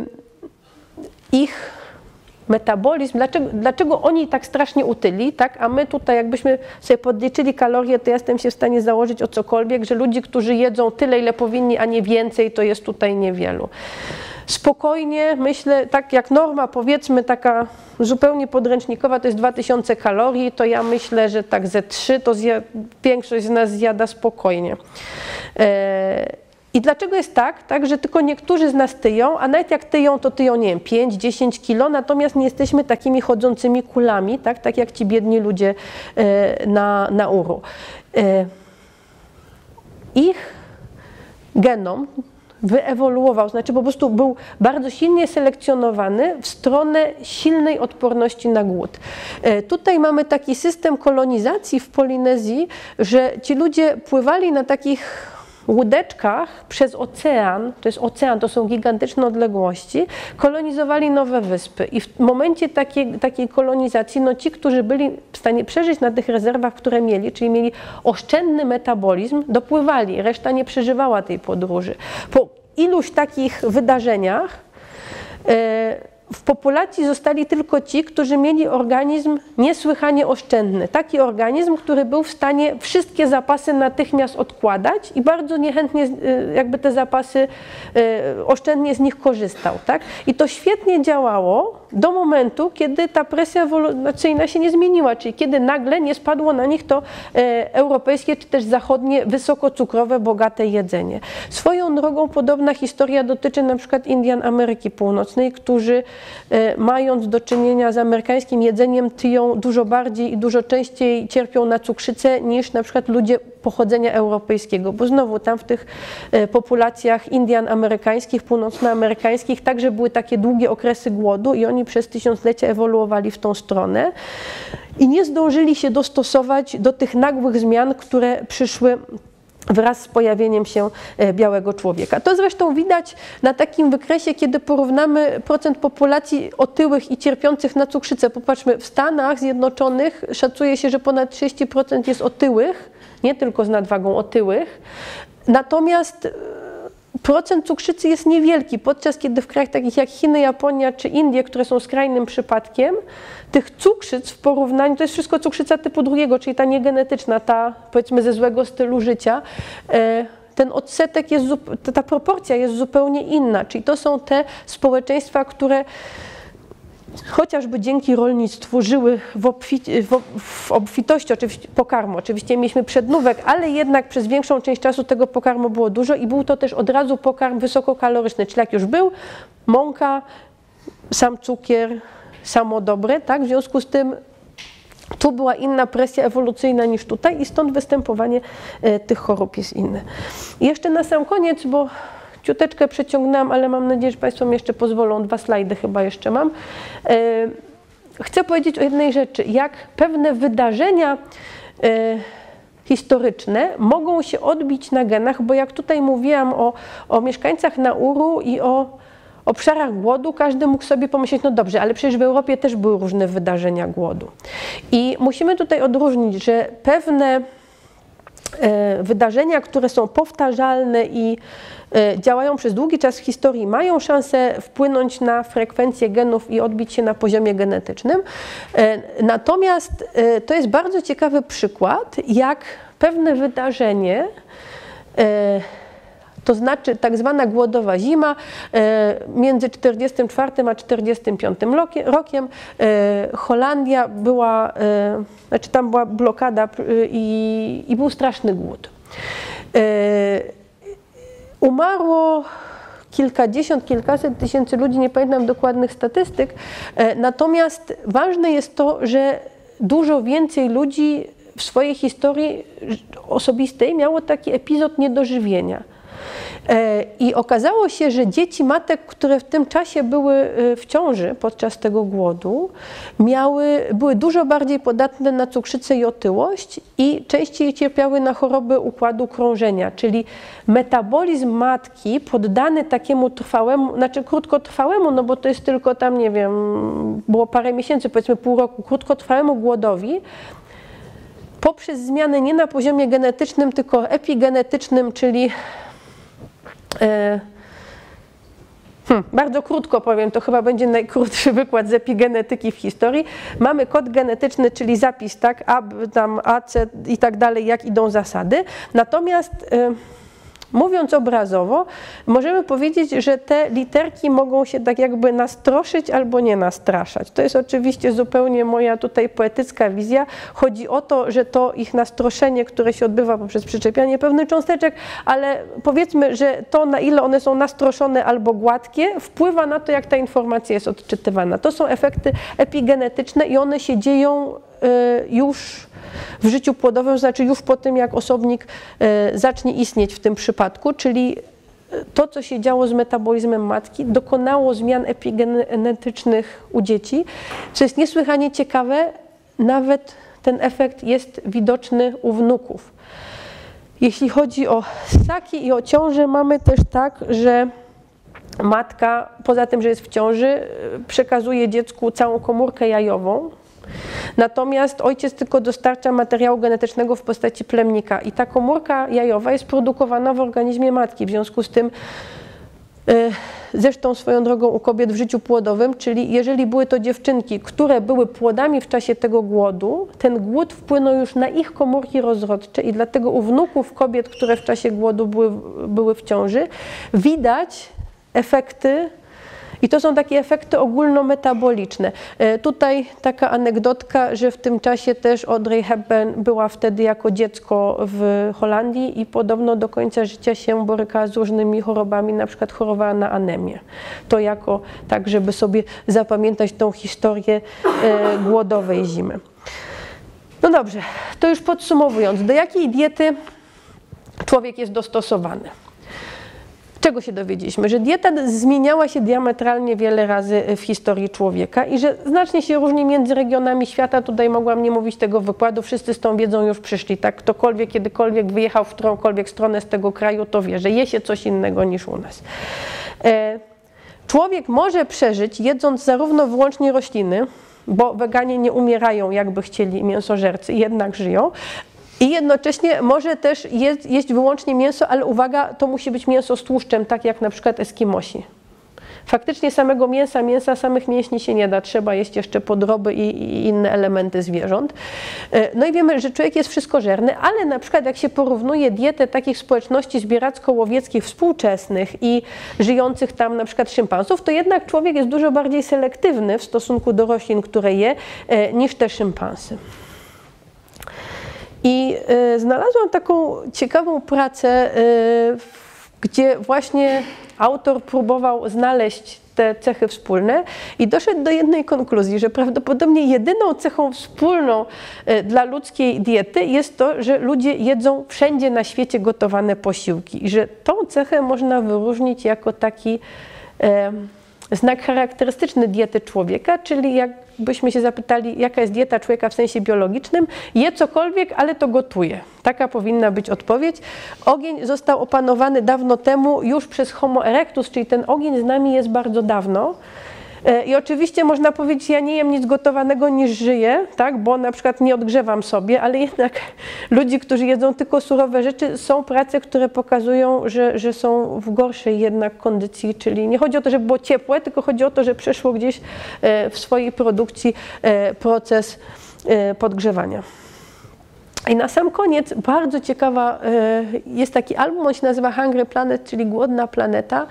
ich metabolizm, dlaczego, dlaczego oni tak strasznie utyli, tak? A my tutaj jakbyśmy sobie podliczyli kalorie, to ja jestem się w stanie założyć o cokolwiek, że ludzi, którzy jedzą tyle, ile powinni, a nie więcej, to jest tutaj niewielu. Spokojnie, myślę, tak jak norma, powiedzmy taka zupełnie podręcznikowa, to jest dwa tysiące kalorii, to ja myślę, że tak ze trzy to zja, większość z nas zjada spokojnie. E, I dlaczego jest tak, tak, że tylko niektórzy z nas tyją, a nawet jak tyją, to tyją, nie wiem, pięć dziesięć kilo, natomiast nie jesteśmy takimi chodzącymi kulami, tak, tak jak ci biedni ludzie e, na Nauru. E, ich genom wyewoluował, znaczy po prostu był bardzo silnie selekcjonowany w stronę silnej odporności na głód. Tutaj mamy taki system kolonizacji w Polinezji, że ci ludzie pływali na takich łódeczkach przez ocean, to jest ocean, to są gigantyczne odległości, kolonizowali nowe wyspy i w momencie takiej, takiej kolonizacji, no ci, którzy byli w stanie przeżyć na tych rezerwach, które mieli, czyli mieli oszczędny metabolizm, dopływali, reszta nie przeżywała tej podróży. Po iluś takich wydarzeniach e, w populacji zostali tylko ci, którzy mieli organizm niesłychanie oszczędny. Taki organizm, który był w stanie wszystkie zapasy natychmiast odkładać i bardzo niechętnie jakby te zapasy oszczędnie z nich korzystał. Tak? I to świetnie działało do momentu, kiedy ta presja ewolucyjna się nie zmieniła, czyli kiedy nagle nie spadło na nich to europejskie czy też zachodnie wysokocukrowe, bogate jedzenie. Swoją drogą podobna historia dotyczy na przykład Indian Ameryki Północnej, którzy mając do czynienia z amerykańskim jedzeniem, tyją dużo bardziej i dużo częściej cierpią na cukrzycę niż na przykład ludzie pochodzenia europejskiego, bo znowu tam w tych populacjach Indian amerykańskich, północnoamerykańskich także były takie długie okresy głodu i oni przez tysiąclecia ewoluowali w tą stronę i nie zdążyli się dostosować do tych nagłych zmian, które przyszły wraz z pojawieniem się białego człowieka. To zresztą widać na takim wykresie, kiedy porównamy procent populacji otyłych i cierpiących na cukrzycę. Popatrzmy, w Stanach Zjednoczonych szacuje się, że ponad trzydzieści procent jest otyłych, nie tylko z nadwagą, otyłych. Natomiast procent cukrzycy jest niewielki, podczas kiedy w krajach takich jak Chiny, Japonia czy Indie, które są skrajnym przypadkiem, tych cukrzyc w porównaniu, to jest wszystko cukrzyca typu drugiego, czyli ta niegenetyczna, ta powiedzmy ze złego stylu życia, ten odsetek jest, ta proporcja jest zupełnie inna, czyli to są te społeczeństwa, które chociażby dzięki rolnictwu żyły w, obfi- w, w obfitości oczywiście pokarmu. Oczywiście mieliśmy przednówek, ale jednak przez większą część czasu tego pokarmu było dużo i był to też od razu pokarm wysokokaloryczny, czyli jak już był, mąka, sam cukier, samo dobre, tak? W związku z tym tu była inna presja ewolucyjna niż tutaj i stąd występowanie e, tych chorób jest inne. I jeszcze na sam koniec, bo ciuteczkę przeciągnęłam, ale mam nadzieję, że Państwo mi jeszcze pozwolą, dwa slajdy chyba jeszcze mam. E, chcę powiedzieć o jednej rzeczy, jak pewne wydarzenia e, historyczne mogą się odbić na genach, bo jak tutaj mówiłam o, o mieszkańcach Nauru i o obszarach głodu, każdy mógł sobie pomyśleć, no dobrze, ale przecież w Europie też były różne wydarzenia głodu. I musimy tutaj odróżnić, że pewne e, wydarzenia, które są powtarzalne i e, działają przez długi czas w historii, mają szansę wpłynąć na frekwencję genów i odbić się na poziomie genetycznym. E, natomiast e, to jest bardzo ciekawy przykład, jak pewne wydarzenie, e, to znaczy tak zwana głodowa zima między czterdziestym czwartym a czterdziestym piątym rokiem Holandia była, znaczy tam była blokada i, i był straszny głód. Umarło kilkadziesiąt, kilkaset tysięcy ludzi, nie pamiętam dokładnych statystyk, natomiast ważne jest to, że dużo więcej ludzi w swojej historii osobistej miało taki epizod niedożywienia. I okazało się, że dzieci matek, które w tym czasie były w ciąży podczas tego głodu, miały, były dużo bardziej podatne na cukrzycę i otyłość i częściej cierpiały na choroby układu krążenia, czyli metabolizm matki poddany takiemu trwałemu, znaczy krótkotrwałemu, no bo to jest tylko tam, nie wiem, było parę miesięcy, powiedzmy pół roku, krótkotrwałemu głodowi, poprzez zmiany nie na poziomie genetycznym, tylko epigenetycznym, czyli Hmm, bardzo krótko powiem, to chyba będzie najkrótszy wykład z epigenetyki w historii. Mamy kod genetyczny, czyli zapis, tak, A, tam A, C i tak dalej, jak idą zasady. Natomiast mówiąc obrazowo, możemy powiedzieć, że te literki mogą się tak jakby nastroszyć albo nie nastraszać. To jest oczywiście zupełnie moja tutaj poetycka wizja. Chodzi o to, że to ich nastroszenie, które się odbywa poprzez przyczepianie pewnych cząsteczek, ale powiedzmy, że to, na ile one są nastroszone albo gładkie, wpływa na to, jak ta informacja jest odczytywana. To są efekty epigenetyczne i one się dzieją już w życiu płodowym, znaczy już po tym, jak osobnik zacznie istnieć w tym przypadku, czyli to, co się działo z metabolizmem matki, dokonało zmian epigenetycznych u dzieci, co jest niesłychanie ciekawe, nawet ten efekt jest widoczny u wnuków. Jeśli chodzi o ssaki i o ciążę, mamy też tak, że matka, poza tym, że jest w ciąży, przekazuje dziecku całą komórkę jajową. Natomiast ojciec tylko dostarcza materiału genetycznego w postaci plemnika i ta komórka jajowa jest produkowana w organizmie matki. W związku z tym, zresztą swoją drogą u kobiet w życiu płodowym, czyli jeżeli były to dziewczynki, które były płodami w czasie tego głodu, ten głód wpłynął już na ich komórki rozrodcze i dlatego u wnuków kobiet, które w czasie głodu były, były w ciąży, widać efekty. I to są takie efekty ogólnometaboliczne. Tutaj taka anegdotka, że w tym czasie też Audrey Hepburn była wtedy jako dziecko w Holandii i podobno do końca życia się borykała z różnymi chorobami, na przykład chorowała na anemię. To jako tak, żeby sobie zapamiętać tą historię głodowej zimy. No dobrze, to już podsumowując, do jakiej diety człowiek jest dostosowany? W Czego się dowiedzieliśmy? Że dieta zmieniała się diametralnie wiele razy w historii człowieka i że znacznie się różni między regionami świata. Tutaj mogłam nie mówić tego wykładu, wszyscy z tą wiedzą już przyszli. Tak? Ktokolwiek kiedykolwiek wyjechał w którąkolwiek stronę z tego kraju, to wie, że je się coś innego niż u nas. Człowiek może przeżyć, jedząc zarówno wyłącznie rośliny, bo weganie nie umierają, jakby chcieli mięsożercy, jednak żyją. I jednocześnie może też jeść, jeść wyłącznie mięso, ale uwaga, to musi być mięso z tłuszczem, tak jak na przykład Eskimosi. Faktycznie samego mięsa, mięsa, samych mięśni się nie da, trzeba jeść jeszcze podroby i, i inne elementy zwierząt. No i wiemy, że człowiek jest wszystkożerny, ale na przykład jak się porównuje dietę takich społeczności zbieracko-łowieckich współczesnych i żyjących tam na przykład szympansów, to jednak człowiek jest dużo bardziej selektywny w stosunku do roślin, które je, niż te szympansy. I y, znalazłam taką ciekawą pracę, y, gdzie właśnie autor próbował znaleźć te cechy wspólne i doszedł do jednej konkluzji, że prawdopodobnie jedyną cechą wspólną y, dla ludzkiej diety jest to, że ludzie jedzą wszędzie na świecie gotowane posiłki i że tą cechę można wyróżnić jako taki y, znak charakterystyczny diety człowieka, czyli jakbyśmy się zapytali, jaka jest dieta człowieka w sensie biologicznym, je cokolwiek, ale to gotuje. Taka powinna być odpowiedź. Ogień został opanowany dawno temu już przez Homo erectus, czyli ten ogień z nami jest bardzo dawno. I oczywiście można powiedzieć, ja nie jem nic gotowanego niż żyję, tak? Bo na przykład nie odgrzewam sobie, ale jednak ludzi, którzy jedzą tylko surowe rzeczy, są prace, które pokazują, że, że są w gorszej jednak kondycji, czyli nie chodzi o to, żeby było ciepłe, tylko chodzi o to, że przeszło gdzieś w swojej produkcji proces podgrzewania. I na sam koniec bardzo ciekawa jest taki album, on się nazywa Hungry Planet, czyli Głodna Planeta.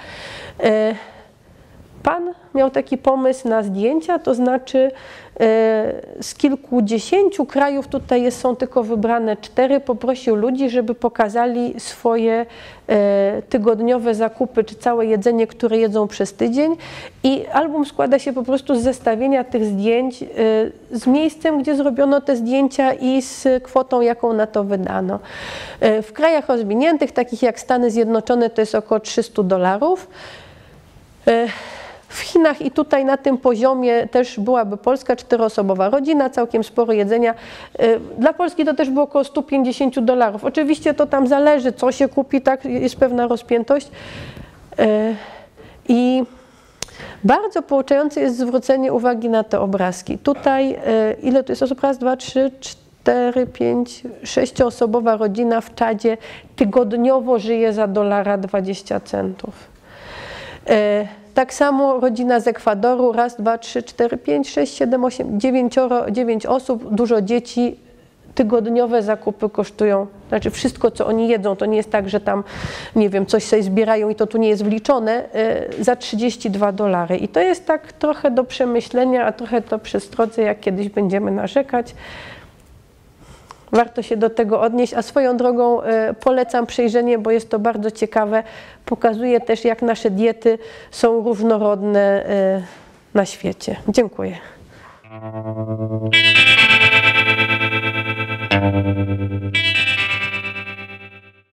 Pan miał taki pomysł na zdjęcia, to znaczy z kilkudziesięciu krajów, tutaj jest, są tylko wybrane cztery, poprosił ludzi, żeby pokazali swoje tygodniowe zakupy, czy całe jedzenie, które jedzą przez tydzień. I album składa się po prostu z zestawienia tych zdjęć z miejscem, gdzie zrobiono te zdjęcia i z kwotą, jaką na to wydano. W krajach rozwiniętych, takich jak Stany Zjednoczone, to jest około trzysta dolarów. W Chinach i tutaj na tym poziomie też byłaby Polska, czteroosobowa rodzina, całkiem sporo jedzenia. Dla Polski to też było około stu pięćdziesięciu dolarów. Oczywiście to tam zależy, co się kupi, tak, jest pewna rozpiętość. I bardzo pouczające jest zwrócenie uwagi na te obrazki. Tutaj, ile tu jest osób? Raz, dwa, trzy, cztery, pięć, sześcioosobowa rodzina w Czadzie tygodniowo żyje za dolara dwadzieścia centów. Tak samo rodzina z Ekwadoru, raz, dwa, trzy, cztery, pięć, sześć, siedem, osiem, dziewięcioro, dziewięć osób, dużo dzieci, tygodniowe zakupy kosztują, znaczy wszystko, co oni jedzą, to nie jest tak, że tam, nie wiem, coś sobie zbierają i to tu nie jest wliczone, za trzydzieści dwa dolary. I to jest tak trochę do przemyślenia, a trochę to przestrodze, jak kiedyś będziemy narzekać. Warto się do tego odnieść, a swoją drogą e, polecam przejrzenie, bo jest to bardzo ciekawe. Pokazuje też, jak nasze diety są różnorodne e, na świecie. Dziękuję.